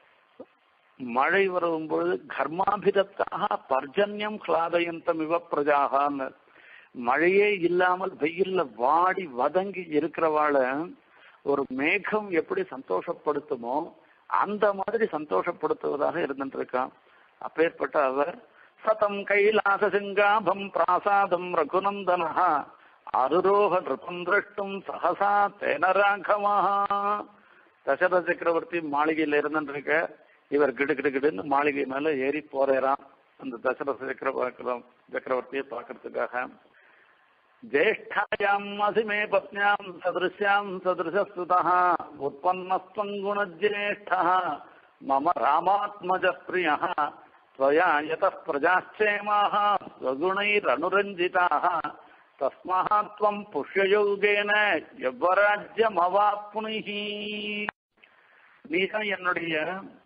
மழை வரும்பொழுது கர்மாபிதத்தாக பர்ஜன்யம் கிளாதயந்தம் இவ பிரஜாகான்னு, மழையே இல்லாமல் வெயில்ல வாடி வதங்கி இருக்கிறவாள ஒரு மேகம் எப்படி சந்தோஷப்படுத்துமோ அந்த மாதிரி சந்தோஷப்படுத்துவதாக இருந்துட்டு இருக்கான். அப்பேற்பட்ட அவர் சதம் கைலாச சிங்காபம் பிராசாதம் ரகுநந்தனா அருரோக நிருபம் திரஷ்டும் சகசா தேன ராகவா. தசரத சக்கரவர்த்தி மாளிகையில இருந்துருக்க, இவர் கிடு கிடு கிடுன்னு மாளிகை மேல ஏறி போறாராம் அந்த தசரத சக்கரவர்த்தி சக்கரவர்த்தியை பார்க்கறதுக்காக. ஜேஷ்டாயாம் அதிமே பத்னியாம் சதிருஷ்யாம் சதிருஷஸ்துதா உற்பன்னஸ்வங்குணஜேஷ்டா மம ராமாத்மஜ பிரியः त्वया यतः प्रजाश्चेमाः स्वगुणैरनुरञ्जिताः तस्मात् त्वं पुष्ययोगेन यव्वराज्यमवाप्नुः. நீதான் என்னுடைய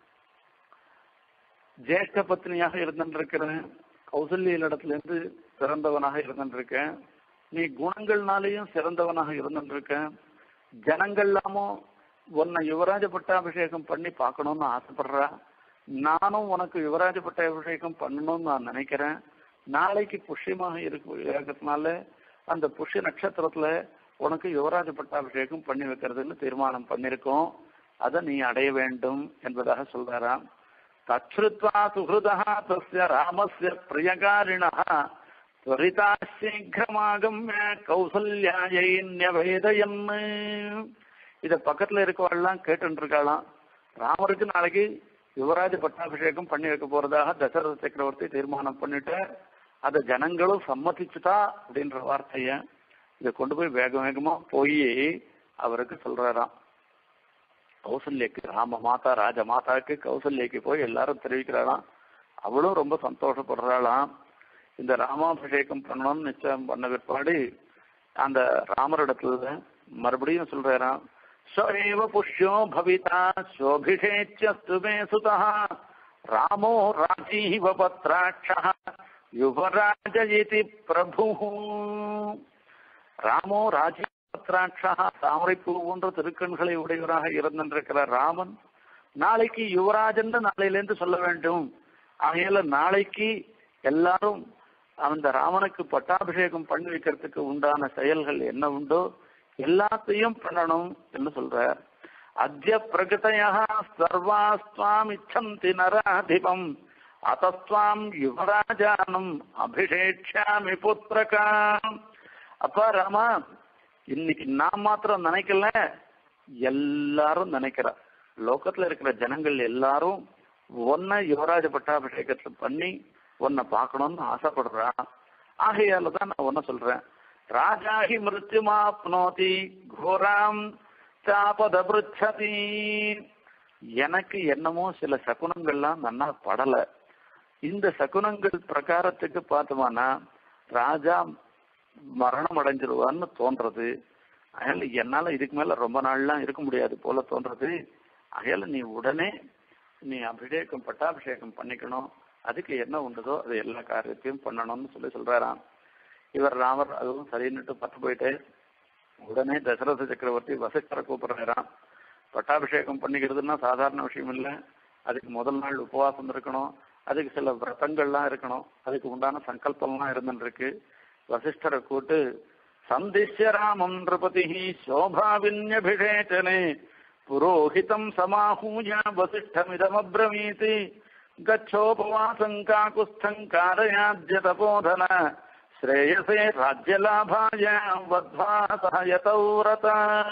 ஜேஷ்ட பத்னியாக இருந்திருக்கிறேன், கௌசல்ய இடத்துல இருந்து சிறந்தவனாக இருந்திருக்கேன், நீ குணங்கள்னாலேயும் சிறந்தவனாக இருந்திருக்க, ஜனங்கள்லாமோ உன்னை யுவராஜ பட்டாபிஷேகம் பண்ணி பார்க்கணும்னு ஆசைப்படுறா, நானும் உனக்கு யுவராஜ பட்டாபிஷேகம் பண்ணணும்னு நான் நினைக்கிறேன். நாளைக்கு புஷ்யமாக இருக்கிறதுனால அந்த புஷ்ய நட்சத்திரத்துல உனக்கு யுவராஜ பட்டாபிஷேகம் பண்ணி வைக்கிறதுன்னு தீர்மானம் பண்ணிருக்கோம், அதை நீ அடைய வேண்டும் என்பதாக சொல்றாராம். தச்ருத்வா சுஹൃதா தஸ்ய ராமஸ்ய பிரியகாரிணः त्वरिता शीघ्रमागम्य கௌசல்யாயை நிவேதயன். இத பக்கத்துல இருக்கவாள்லாம் கேட்டு இருக்காளாம், ராமருக்கு நாளைக்கு யுவராஜ பட்டாபிஷேகம் பண்ணி வைக்க போறதாக தசரத சக்கரவர்த்தி தீர்மானம் பண்ணிட்டு அதை ஜனங்களும் சம்மதிச்சுட்டா அப்படின்ற வார்த்தைய இதை கொண்டு போய் வேக வேகமா போய் அவருக்கு சொல்றாராம். கௌசல்யக்கு ராம மாதா ராஜ மாதாக்கு கௌசல்யக்கு போய் எல்லாரும் தெரிவிக்கிறாளாம். அவளும் ரொம்ப சந்தோஷப்படுறாளாம். இந்த ராமாபிஷேகம் பண்ணணும்னு நிச்சயம் பண்ண பிற்பாடு அந்த ராமரிடத்துல மறுபடியும் சொல்றாராம், ஸ்வரேவ புஷ்யோ பவிதா சோபிஷேச்யஸ்து மே சுதः ராமோ ராஜீவ பத்ராட்சः யுவராஜ இதி பிரபுः. ராமோ ராஜீவ பத்ராட்சः தாமரைப்பூ போன்ற திருக்கண்களை உடையவராக இருந்திருக்கிற ராமன் நாளைக்கு யுவராஜன் நாளையிலேருந்து சொல்ல வேண்டும். ஆகையால நாளைக்கு எல்லாரும் அந்த ராமனுக்கு பட்டாபிஷேகம் பண்ணி வைக்கிறதுக்கு உண்டான செயல்கள் என்ன உண்டோ எல்லாத்தையும் பண்ணணும் என்று சொல்றார். அத்ய பிரகதயா சர்வாஸ்வாம் இச்சந்தி நராதிபம் அத்தஸ்வாம் யுவராஜானம் அபிஷேக்ஷாமி புத்திரகாம். அப்பா ராமா, இன்னைக்கு நான் மாத்திரம் நினைக்கல, எல்லாரும் நினைக்கிறா, லோகத்துல இருக்கிற ஜனங்கள் எல்லாரும் ஒன்ன யுவராஜ பட்டாபிஷேகத்தை பண்ணி உன்னை பார்க்கணும்னு ஆசைப்படுறா. ஆகையால தான் நான் ஒன்ன சொல்றேன், ராஜாஹி மிருத்யுமாப்னோதி கோராம் சாபதபிருச்சதி. எனக்கு என்னமோ சில சகுனங்கள்லாம் நன்னா படல. இந்த சகுனங்கள் பிரகாரத்துக்கு பார்த்தோம்னா ராஜா மரணம் அடைஞ்சிருவான்னு தோன்றது. அதனால என்னால இதுக்கு மேல ரொம்ப நாள்லாம் இருக்க முடியாது போல தோன்றது. அதனால நீ உடனே நீ அபிஷேகம் பட்டாபிஷேகம் பண்ணிக்கணும், அதுக்கு என்ன உண்டதோ அது எல்லா காரியத்தையும் பண்ணணும்னு சொல்லி சொல்றாராம். இவர் ராமர் அதுவும் சரின்னுட்டு பத்து போயிட்டு உடனே தசரத சக்கரவர்த்தி வசிஷ்டரை கூப்பிடுறாராம். பட்டாபிஷேகம் பண்ணிக்கிறதுன்னா சாதாரண விஷயம் இல்லை. அதுக்கு முதல் நாள் உபவாசம் இருக்கணும், அதுக்கு சில விரதங்கள்லாம் இருக்கணும், அதுக்கு உண்டான சங்கல்பம்லாம் இருந்துருக்கு. வசிஷ்டரை கூட்டு சந்திஷ்ய ராமம் நிருபதி சோபாவின்யபிஷேச்சனே புரோஹிதம் சமாஹூய வசிஷ்டமிதமப்ரவீதி கச்சோபவாசம் காகுஸ்தம் காரயாத்ய தபோதன ஸ்ரேயசே ராஜ்யலாபாய வத்வா சஹயதௌரத.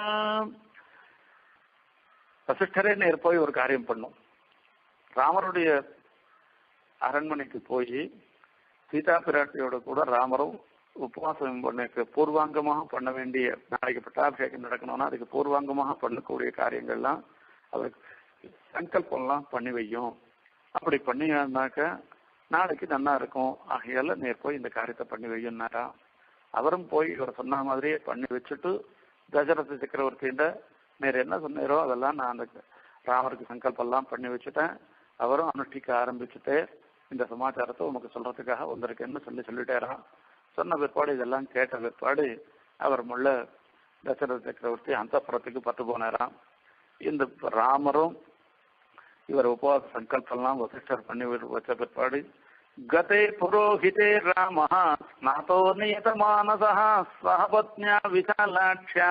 வசிஷ்டரே நேர் போய் ஒரு காரியம் பண்ணும். ராமருடைய அரண்மனைக்கு போய் சீதா பிராட்டியோட கூட ராமரும் உபவாசம் பண்ண பூர்வாங்கமாக பண்ண வேண்டிய, நாளைக்கு பட்டாபிஷேகம் நடக்கணும்னா அதுக்கு பூர்வாங்கமாக பண்ணக்கூடிய காரியங்கள்லாம் அவருக்கு சங்கல்பம்லாம் பண்ணி வையும். அப்படி பண்ணினாக்க நாளைக்கு நல்லா இருக்கும். ஆகையால நேர் போய் இந்த காரியத்தை பண்ணி வையும்னாரா. அவரும் போய் இவர் சொன்ன மாதிரியே பண்ணி வச்சுட்டு தசரத சக்கரவர்த்தியிட நேர் என்ன சொன்னாரோ அதெல்லாம் நான் அந்த ராமருக்கு சங்கல்பெல்லாம் பண்ணி வச்சுட்டேன், அவரும் அனுஷ்டிக்க ஆரம்பிச்சுட்டு இந்த சமாச்சாரத்தை உனக்கு சொல்றதுக்காக வந்திருக்கேன்னு சொல்லி சொல்லிட்டேரான். சொன்ன பிற்பாடு இதெல்லாம் கேட்ட பிற்பாடு அவர் முள்ள தசரத சக்கரவர்த்தி அந்தப்புறத்துக்கு பத்து போனாராம். இந்த ராமரும் இவர் உபவாச சங்கல்பெல்லாம் வசிஷ்டர் பண்ணி வச்ச பிற்பாடு கதே புரோஹிதே ராம ஸ்நாதோ நியதமானசா சஹபத்ன்யா விசாலாட்சியா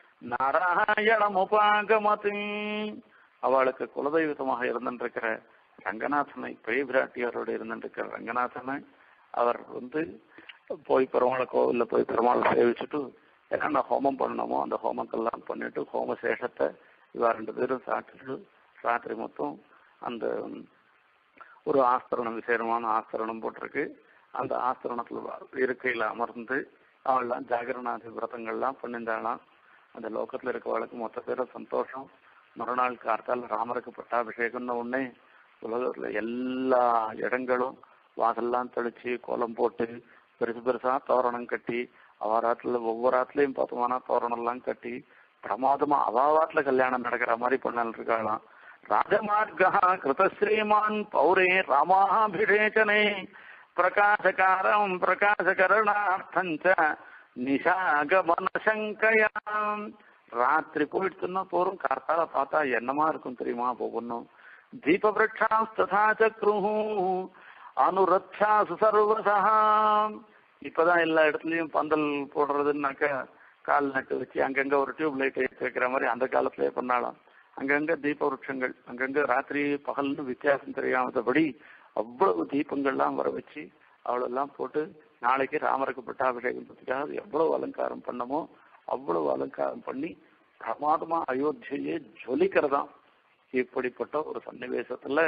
நாராயணமுபாகமதி. அவளுக்கு குலதெய்வத்தமாக இருந்திருக்கிற ரங்கநாதனை, பெரிய பிராட்டியாரோடு இருந்திருக்கிற ரங்கநாதனை அவர் வந்து போய் பெருமாளை கோவிலில் போய் பெருமாளை சேவிச்சுட்டு என்னென்ன ஹோமம் பண்ணணுமோ அந்த ஹோமத்தெல்லாம் பண்ணிட்டு ஹோமசேஷத்தை இவா ரெண்டு பேரும் சாப்பிட்டுட்டு ராத்திரி மொத்தம் அந்த ஒரு ஆஸ்தரணம், விசேஷமான ஆஸ்தரணம் போட்டிருக்கு. அந்த ஆஸ்தரணத்தில் இருக்கையில் அமர்ந்து அவள்லாம் ஜாகரணாதி விரதங்கள்லாம் பண்ணியிருந்தாலாம். அந்த லோகத்தில் இருக்கவளுக்கு மொத்த பேரும் சந்தோஷம். மறுநாள் கார்த்தால் ராமருக்கு பட்டாபிஷேகம்னு உடனே உலகத்தில் எல்லா இடங்களும் வாசல்லாம் தெளிச்சு கோலம் போட்டு பெருசு பெருசா தோரணம் கட்டி அவாராத்துல ஒவ்வொரு ஆத்துலயும் பார்த்தோம்னா தோரணம்லாம் கட்டி பிரமாதமா அவாவாத்துல கல்யாணம் நடக்கிற மாதிரி பண்ணால் இருக்காளாம். ராஜமார்கா கிருதஸ்ரீமான் பௌரே ராமாபிஷேகனே பிரகாசகாரம் பிரகாசகரணார்த்தஞ்ச நிஷாகமன சங்கயாம். ராத்திரி போயிடுச்சுன்னா போறோம், கார்த்தால பார்த்தா என்னமா இருக்கும் தெரியுமா போகணும். தீபவிரக்ஷாஸ்ததா சக்ருஹு அனுரக்ஷாசு சர்வசா. இப்பதான் எல்லா இடத்துலயும் பந்தல் போடுறதுன்னாக்க கால் நட்டு வச்சு அங்கங்க ஒரு டியூப் லைட் ஏற்றி வைக்கிற மாதிரி அந்த காலத்திலேயே பண்ணாலும் அங்கங்க தீப விருட்சங்கள், அங்கங்க ராத்திரி பகல்னு வித்தியாசம் தெரியாதபடி அவ்வளவு தீபங்கள்லாம் வர வச்சு அவ்வளோலாம் போட்டு நாளைக்கு ராமருக்கு பட்டாபிஷேகத்துக்காக எவ்வளவு அலங்காரம் பண்ணமோ அவ்வளவு அலங்காரம் பண்ணி பிரமாதமா அயோத்தியை ஜொலிக்கிறதாம். இப்படிப்பட்ட ஒரு சன்னிவேசத்துல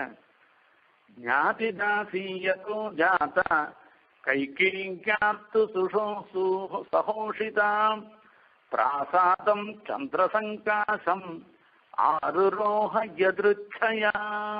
ஞாதி தாசியதோ ஜாதா கைகேயாத்து சுஷோ சகோஷிதாம் பிராசாதம் சந்திரசங்காசம் ஆருரோஹ யத்ருச்சயா.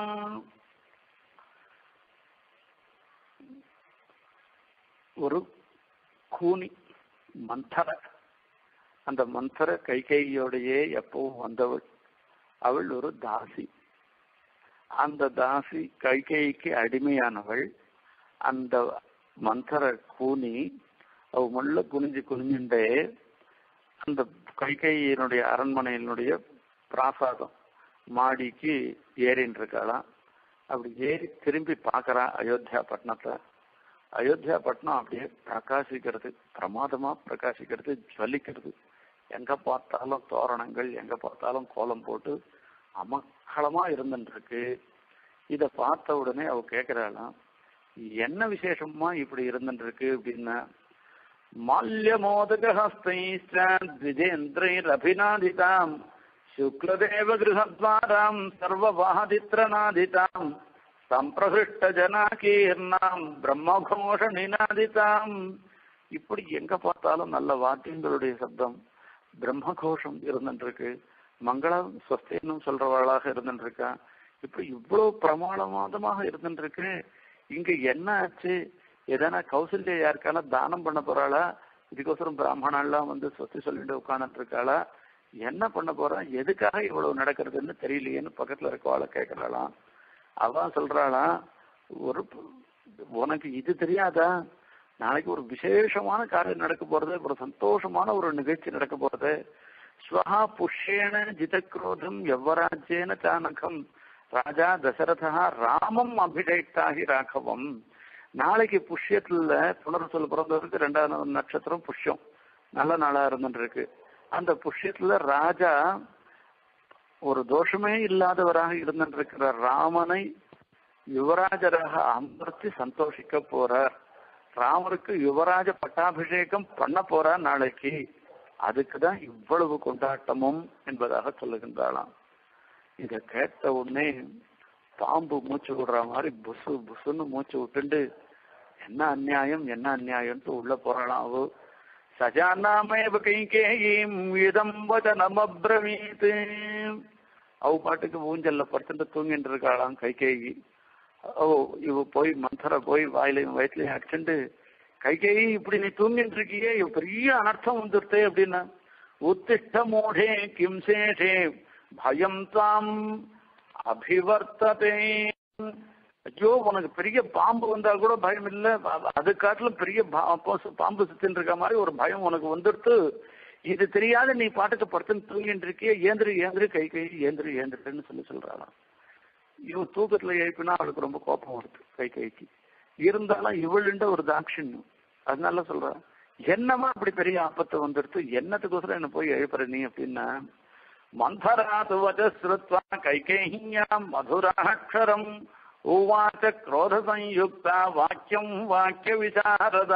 ஒரு கூனி மந்தர, அந்த மந்தர கைகையோடையே எப்பவும் வந்தவள். அவள் ஒரு தாசி. அந்த தாசி கைகைக்கு அடிமையானவள். அந்த மந்தர கூனி அவ முள்ள குனிஞ்சு குனிஞ்சுட்டே அந்த கைகையினுடைய அரண்மனையினுடைய பிராசாதம் மாடிக்கு ஏறின்னு இருக்காளாம். அப்படி ஏறி திரும்பி பார்க்கறா அயோத்தியா பட்டணத்தை. அயோத்தியா பட்டணம் அப்படியே பிரகாசிக்கிறது, பிரமாதமா பிரகாசிக்கிறது, ஜலிக்கிறது. எங்க பார்த்தாலும் தோரணங்கள், எங்க பார்த்தாலும் கோலம் போட்டு அமக்களமா இருந்துருக்கு. இத பார்த்த உடனே அவ கேட்கிறாளாம், என்ன விசேஷமா இப்படி இருந்துருக்கு அப்படின்னா, மால்யமோதகஹஸ்தைஸ்ரேந்திரைரபிநாதிதாம் சுக்லதேவ கிருஹத்வாராம் சர்வவாதித்ரநாதிதாம் சம்பிரகிருஷ்ட ஜனாகீர்ணாம் பிரம்மகோஷ நிநாதிதாம். இப்படி எங்க பார்த்தாலும் நல்ல வாத்தியங்களுடைய சப்தம், பிரம்மகோஷம் இருந்துருக்கு, மங்களம் ஸ்வஸ்தின்னு சொல்றவளாக இருந்துருக்கா. இப்படி இவ்வளவு பிரமாணவாதமாக இருந்துருக்கு. இங்க என்ன ஆச்சு? எதனா கௌசல்யா யாருக்கான தானம் பண்ண போறாளா? இதுக்கோசரம் பிராமணாலாம் வந்து சொத்தி சொல்லிட்டு உட்காந்துட்டு இருக்காளா? என்ன பண்ண போறா? எதுக்காக இவ்வளவு நடக்கிறதுன்னு தெரியலையேன்னு பக்கத்துல இருக்கவாளை கேட்கறாளாம். அவ சொல்றாளா, ஒரு உனக்கு இது தெரியாதா? நாளைக்கு ஒரு விசேஷமான காரியம் நடக்க போறது, ஒரு சந்தோஷமான ஒரு நிகழ்ச்சி நடக்க போறது. ஸ்வஹா புஷ்யேன ஜிதக்ரோதம் யவ்வராஜ்யேன சானகம் ராஜா தசரதா ராமம் அபிஷேக்தாகி ராഘவம். நாளைக்கு புஷ்யத்துல புனர்சொல் பிறந்தவருக்கு ரெண்டாவது நட்சத்திரம் புஷ்யம், நல்ல நாளா இருந்துருக்கு. அந்த புஷ்யத்துல ராஜா ஒரு தோஷமே இல்லாதவராக இருந்திருக்கிற ராமனை யுவராஜராக அமர்த்தி சந்தோஷிக்க போறார். ராமருக்கு யுவராஜ பட்டாபிஷேகம் பண்ண போறார் நாளைக்கு. அதுக்குதான் இவ்வளவு கொண்டாட்டமும் என்பதாக சொல்லுகின்றாளாம். இத கேட்ட உடனே பாம்பு மூச்சு விடுற மாதிரி புசு புசுன்னு மூச்சு விட்டுண்டு என்ன அநியாயம் என்ன அநியாயம்ட்டு உள்ள போறாளாம். அவ சஜானாமேவ கைகேயீம் இதம் வசனம் அப்ரவீத். அவ பாட்டுக்கு ஊஞ்சல்ல படுத்துட்டு தூங்கிட்டு இருக்காளாம் கைகேயி. ஓ இவ போய் மந்தர போய் வாயிலையும் வயிற்றுலையும் அடிச்சுண்டு, கைகேயி இப்படி நீ தூங்கிட்டு இருக்கியே, பெரிய அனர்த்தம் வந்துருத்தே அப்படின்னா, உத்திஷ்ட மூடே கிம் சேஷே பயம் தாம் அபிவர்த்ததே. ஐயோ உனக்கு பெரிய பாம்பு வந்தா கூட பயம் இல்ல, அது காட்டிலும் பெரிய பாம்பு சுத்தின்னு இருக்க மாதிரி ஒரு பயம் உனக்கு வந்துடுத்து. இது தெரியாத நீ பாட்டுக்கு படுத்துன்னு தூங்கிட்டு இருக்கிய, ஏந்திரி ஏந்திரி கை கை ஏந்திரி ஏந்திரின்னு சொல்லி சொல்றாளாம். இவன் தூக்கத்துல எழுப்பினா அவளுக்கு ரொம்ப கோபம் வருது கை கைக்கு. இருந்தாலும் இவளுண்ட ஒரு தாட்சியம், அதனால சொல்றான், என்னமா அப்படி பெரிய ஆபத்து வந்துடுத்து, என்னத்துக்கோசரம் என்ன போய் எழுப்புற நீ அப்படின்னா, மந்தராது வஜஸ்ருத்வா கைகேய்யாம் மதுராட்சரம் உவாச்ச க்ரோத சயுக்தா வாக்கியம் வாக்கிய விசாரதா.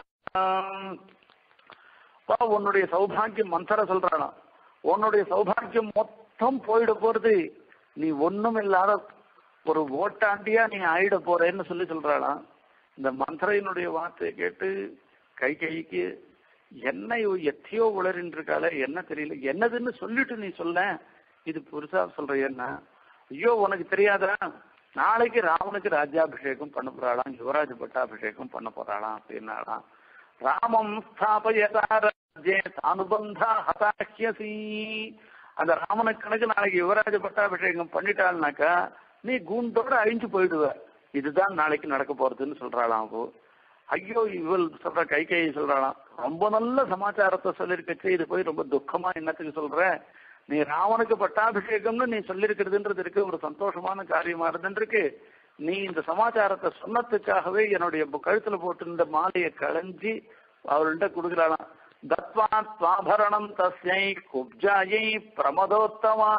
உன்னுடைய சௌபாகியம் மந்தர சொல்றானா, உன்னுடைய சௌபாகியம் மொத்தம் போயிட போறது, நீ ஒண்ணும் இல்லாத ஒரு ஓட்டாண்டியா நீ ஆயிட போறேன்னு சொல்லி சொல்றாளாம். இந்த மந்திரையினுடைய வார்த்தையை கேட்டு கை கைக்கு என்ன எத்தையோ உளறின்னு இருக்காளே, என்ன தெரியல, என்னதுன்னு சொல்லிட்டு நீ சொல்ல, இது புதுசா சொல்ற என்ன, ஐயோ உனக்கு தெரியாதா, நாளைக்கு ராவனுக்கு ராஜ்யாபிஷேகம் பண்ண போறாளாம், யுவராஜ பட்டாபிஷேகம் பண்ண போறாளாம் அப்படின்னாலாம். ராமம் ஸ்தாபயதாரஜே அனுபந்தா ஹதாஹ்யசி. அந்த ராமனுக்கு கணக்கு நாளைக்கு யுவராஜ பட்டாபிஷேகம் பண்ணிட்டாள்னாக்கா நீ கூண்டோட அழிஞ்சு போயிடுவ, இதுதான் நாளைக்கு நடக்க போறதுன்னு சொல்றாளாம். அப்போ ஐயோ இவள் சொல்ற கை கை சொல்றாளாம், ரொம்ப நல்ல சமாச்சாரத்தை சொல்லிருக்கச்சு, இது போய் ரொம்ப துக்கமா என்னத்துக்கு சொல்ற, நீ ராவனுக்கு பட்டாபிஷேகம்னு நீ சொல்லிருக்கிறதுன்றது இருக்கு, ஒரு சந்தோஷமான காரியமா இருந்துருக்கு, நீ இந்த சமாச்சாரத்தை சொன்னதுக்காகவே என்னுடைய கழுத்துல போட்டு இந்த மாலையை களைஞ்சி அவள்கிட்ட கொடுக்குறாளாம். தத்வா ஸ்வாபரணம் தஸ்யை குப்ஜாயை பிரமதோத்தமா.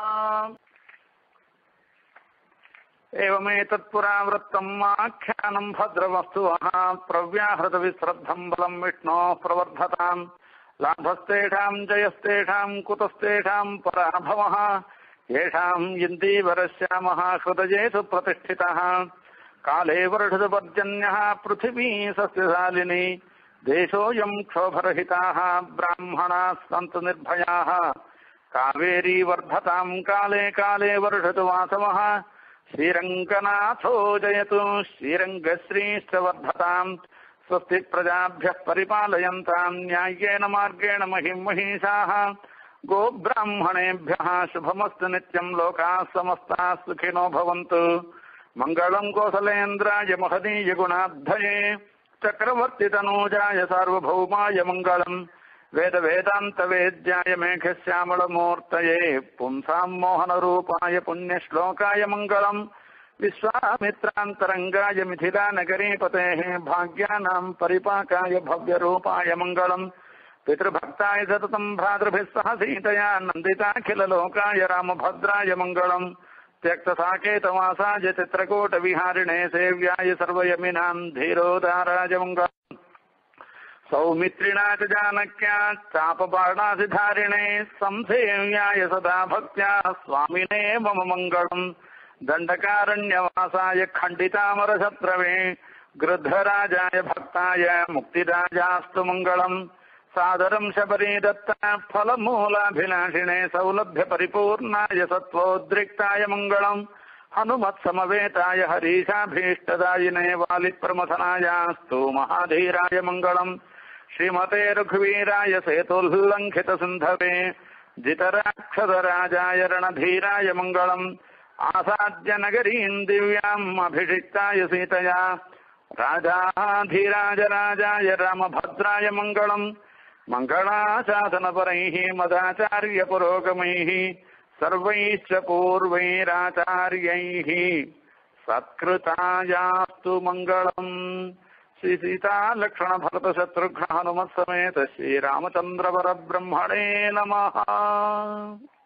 ஏவமேதத்புராவృத்தம் ஆఖ్యాனம் பத்ரவஸ்துவஹ பிரவ்யாஹ்ருத விஸ்ரத்தம் பலம் விஷ்ணோ பிரவர்ததாம் லாபஸ்தேஷாம் ஜயஸ்தேஷாம் குதஸ்தேஷாம் பராபவஹ ஏஷாம் இந்தீவரஸ்யாமஹ ஹ்ருதயேஷு பிரதிஷ்டிதஹ காலே வருஷபர்ஜன்யஹ பிருத்திவி சஸ்யசாலினி தேசோயம் க்ஷோபரஹிதாஹ பிராமணாः சந்து நிர்பயாः காவேரி வர்ததாம் காலே காலே வருஷது வாசவः ஸ்ரீரங்கநாதோ ஜயது ஸ்ரீரங்கஸ்ரீஷ்ட வர்ததாம் ஸ்வஸ்தி பிரஜாभ्यः परिपालयन्तां न्याय्येन मार्गेण महिं महिषाः गोब्राह्मणेभ्यः शुभमस्तु नित्यं लोकाः समस्ताः सुखिनो भवन्तु मङ्गलं कोसलेन्द्राय महदीय गुणाब्धये चक्रवर्ति तनूजाय सार्वभौमाय मङ्गलं वेद वेदान्त वेद्याय मेघश्यामलमूर्तये पुंसां मोहनरूपाय पुण्यश्लोकाय मङ्गलं विश्वामित्रान्तरङ्गाय मिथिलानगरीपतेः भाग्यानां परिपाकाय भव्यरूपाय मङ्गलं पितृभक्ताय सततं भ्रातृभिः सह सीतया नन्दिताखिललोकाय रामभद्राय मङ्गलं त्यक्तसाकेतवासाय चित्रकूटविहारिणे सेव्याय सर्वयमिनां धीरोदाराय मङ्गलम् सौमित्रिणा च जानक्या चापबाणाधिधारिणे संसेव्याय सदा भक्त्या स्वामिने मम मङ्गलम् दण्डकारण्यवासाय खण्डितामरशत्रवे गृद्धराजाय भक्ताय मुक्तिराजास्तु मङ्गलम् सादरं शबरी दत्ता फलमूलाभिलाषिणे सौलभ्य परिपूर्णाय सत्त्वोद्रिक्ताय मङ्गलम् हनुमत्समवेताय हरीशाभीष्टदायिने वालिप्रमथनायास्तु महाधीराय मङ्गलम् श्रीमते रघुवीराय सेतुल्लङ्घितसिन्धवे जितराक्षसराजाय रणधीराय मङ्गलम् आसाद्य नगरीं दिव्याम् अभिषिक्ताय सीतया राजाधिराजराजाय रामभद्राय मङ्गलम् मङ्गलाशासनपरैः मदाचार्यपुरोगमैः सर्वैश्च पूर्वैराचार्यैः सत्कृतायास्तु मङ्गलम्। श्री सीता लक्ष्मण भरत शत्रुघ्न हनुमत् समेत श्री रामचंद्र परब्रह्मणे नमः।